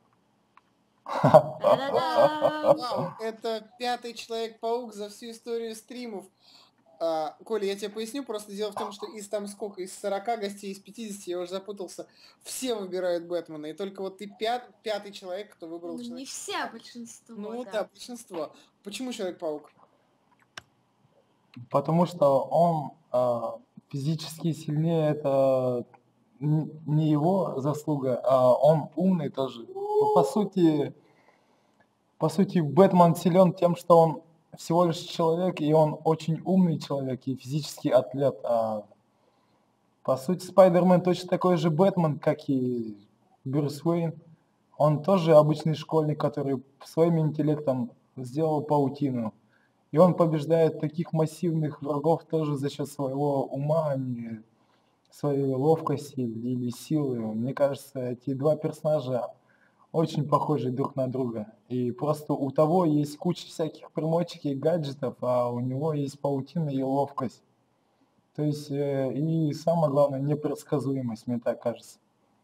[SPEAKER 3] Та-да-дам!
[SPEAKER 1] Вау, это 5-й Человек-паук за всю историю стримов. Коля, я тебе поясню, просто дело в том, что из там сколько, из 40 гостей, из 50, я уже запутался, все выбирают Бэтмена, и только вот ты 5-й человек, кто выбрал
[SPEAKER 3] Ну, не
[SPEAKER 1] Человека.
[SPEAKER 3] все, а большинство,
[SPEAKER 1] Ну
[SPEAKER 3] да.
[SPEAKER 1] да, большинство. Почему Человек-паук?
[SPEAKER 2] Потому что он физически сильнее, это не его заслуга, а он умный тоже. Ну, по сути, Бэтмен силен тем, что он всего лишь человек, и он очень умный человек, и физический атлет. По сути, Спайдермен точно такой же Бэтмен, как и Брюс Уэйн. Он тоже обычный школьник, который своим интеллектом сделал паутину. И он побеждает таких массивных врагов тоже за счет своего ума, а не своей ловкости или силы. Мне кажется, эти два персонажа очень похожи друг на друга. И просто у того есть куча всяких примочек и гаджетов, а у него есть паутина и ловкость. То есть, и самое главное, непредсказуемость, мне так кажется.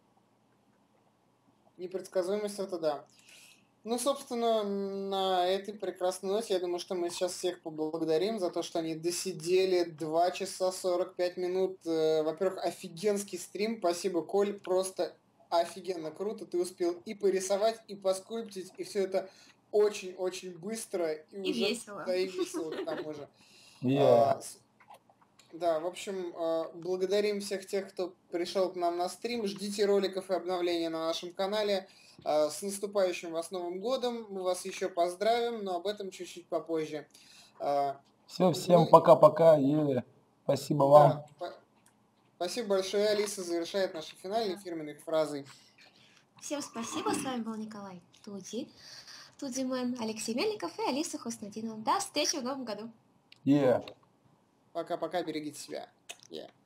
[SPEAKER 1] Непредсказуемость это да. Ну, собственно, на этой прекрасной ноте, я думаю, что мы сейчас всех поблагодарим за то, что они досидели 2 часа 45 минут. Во-первых, офигенский стрим. Спасибо, Коль, просто офигенно круто. Ты успел и порисовать, и поскульптить, и все это очень-очень быстро. И уже
[SPEAKER 3] весело.
[SPEAKER 1] Да, и весело к тому же.
[SPEAKER 2] Yeah.
[SPEAKER 1] Да, в общем, благодарим всех тех, кто пришел к нам на стрим. Ждите роликов и обновления на нашем канале. С наступающим вас Новым годом. Мы вас еще поздравим, но об этом чуть-чуть попозже.
[SPEAKER 2] Все, всем пока-пока и спасибо вам.
[SPEAKER 1] Спасибо большое. Алиса завершает наши финальные фирменные фразы.
[SPEAKER 3] Всем спасибо. С вами был Николай Тудимен, Алексей Мельников и Алиса Хуснадинова. До встречи в Новом году.
[SPEAKER 2] Yeah.
[SPEAKER 1] Пока-пока, берегите себя. Yeah.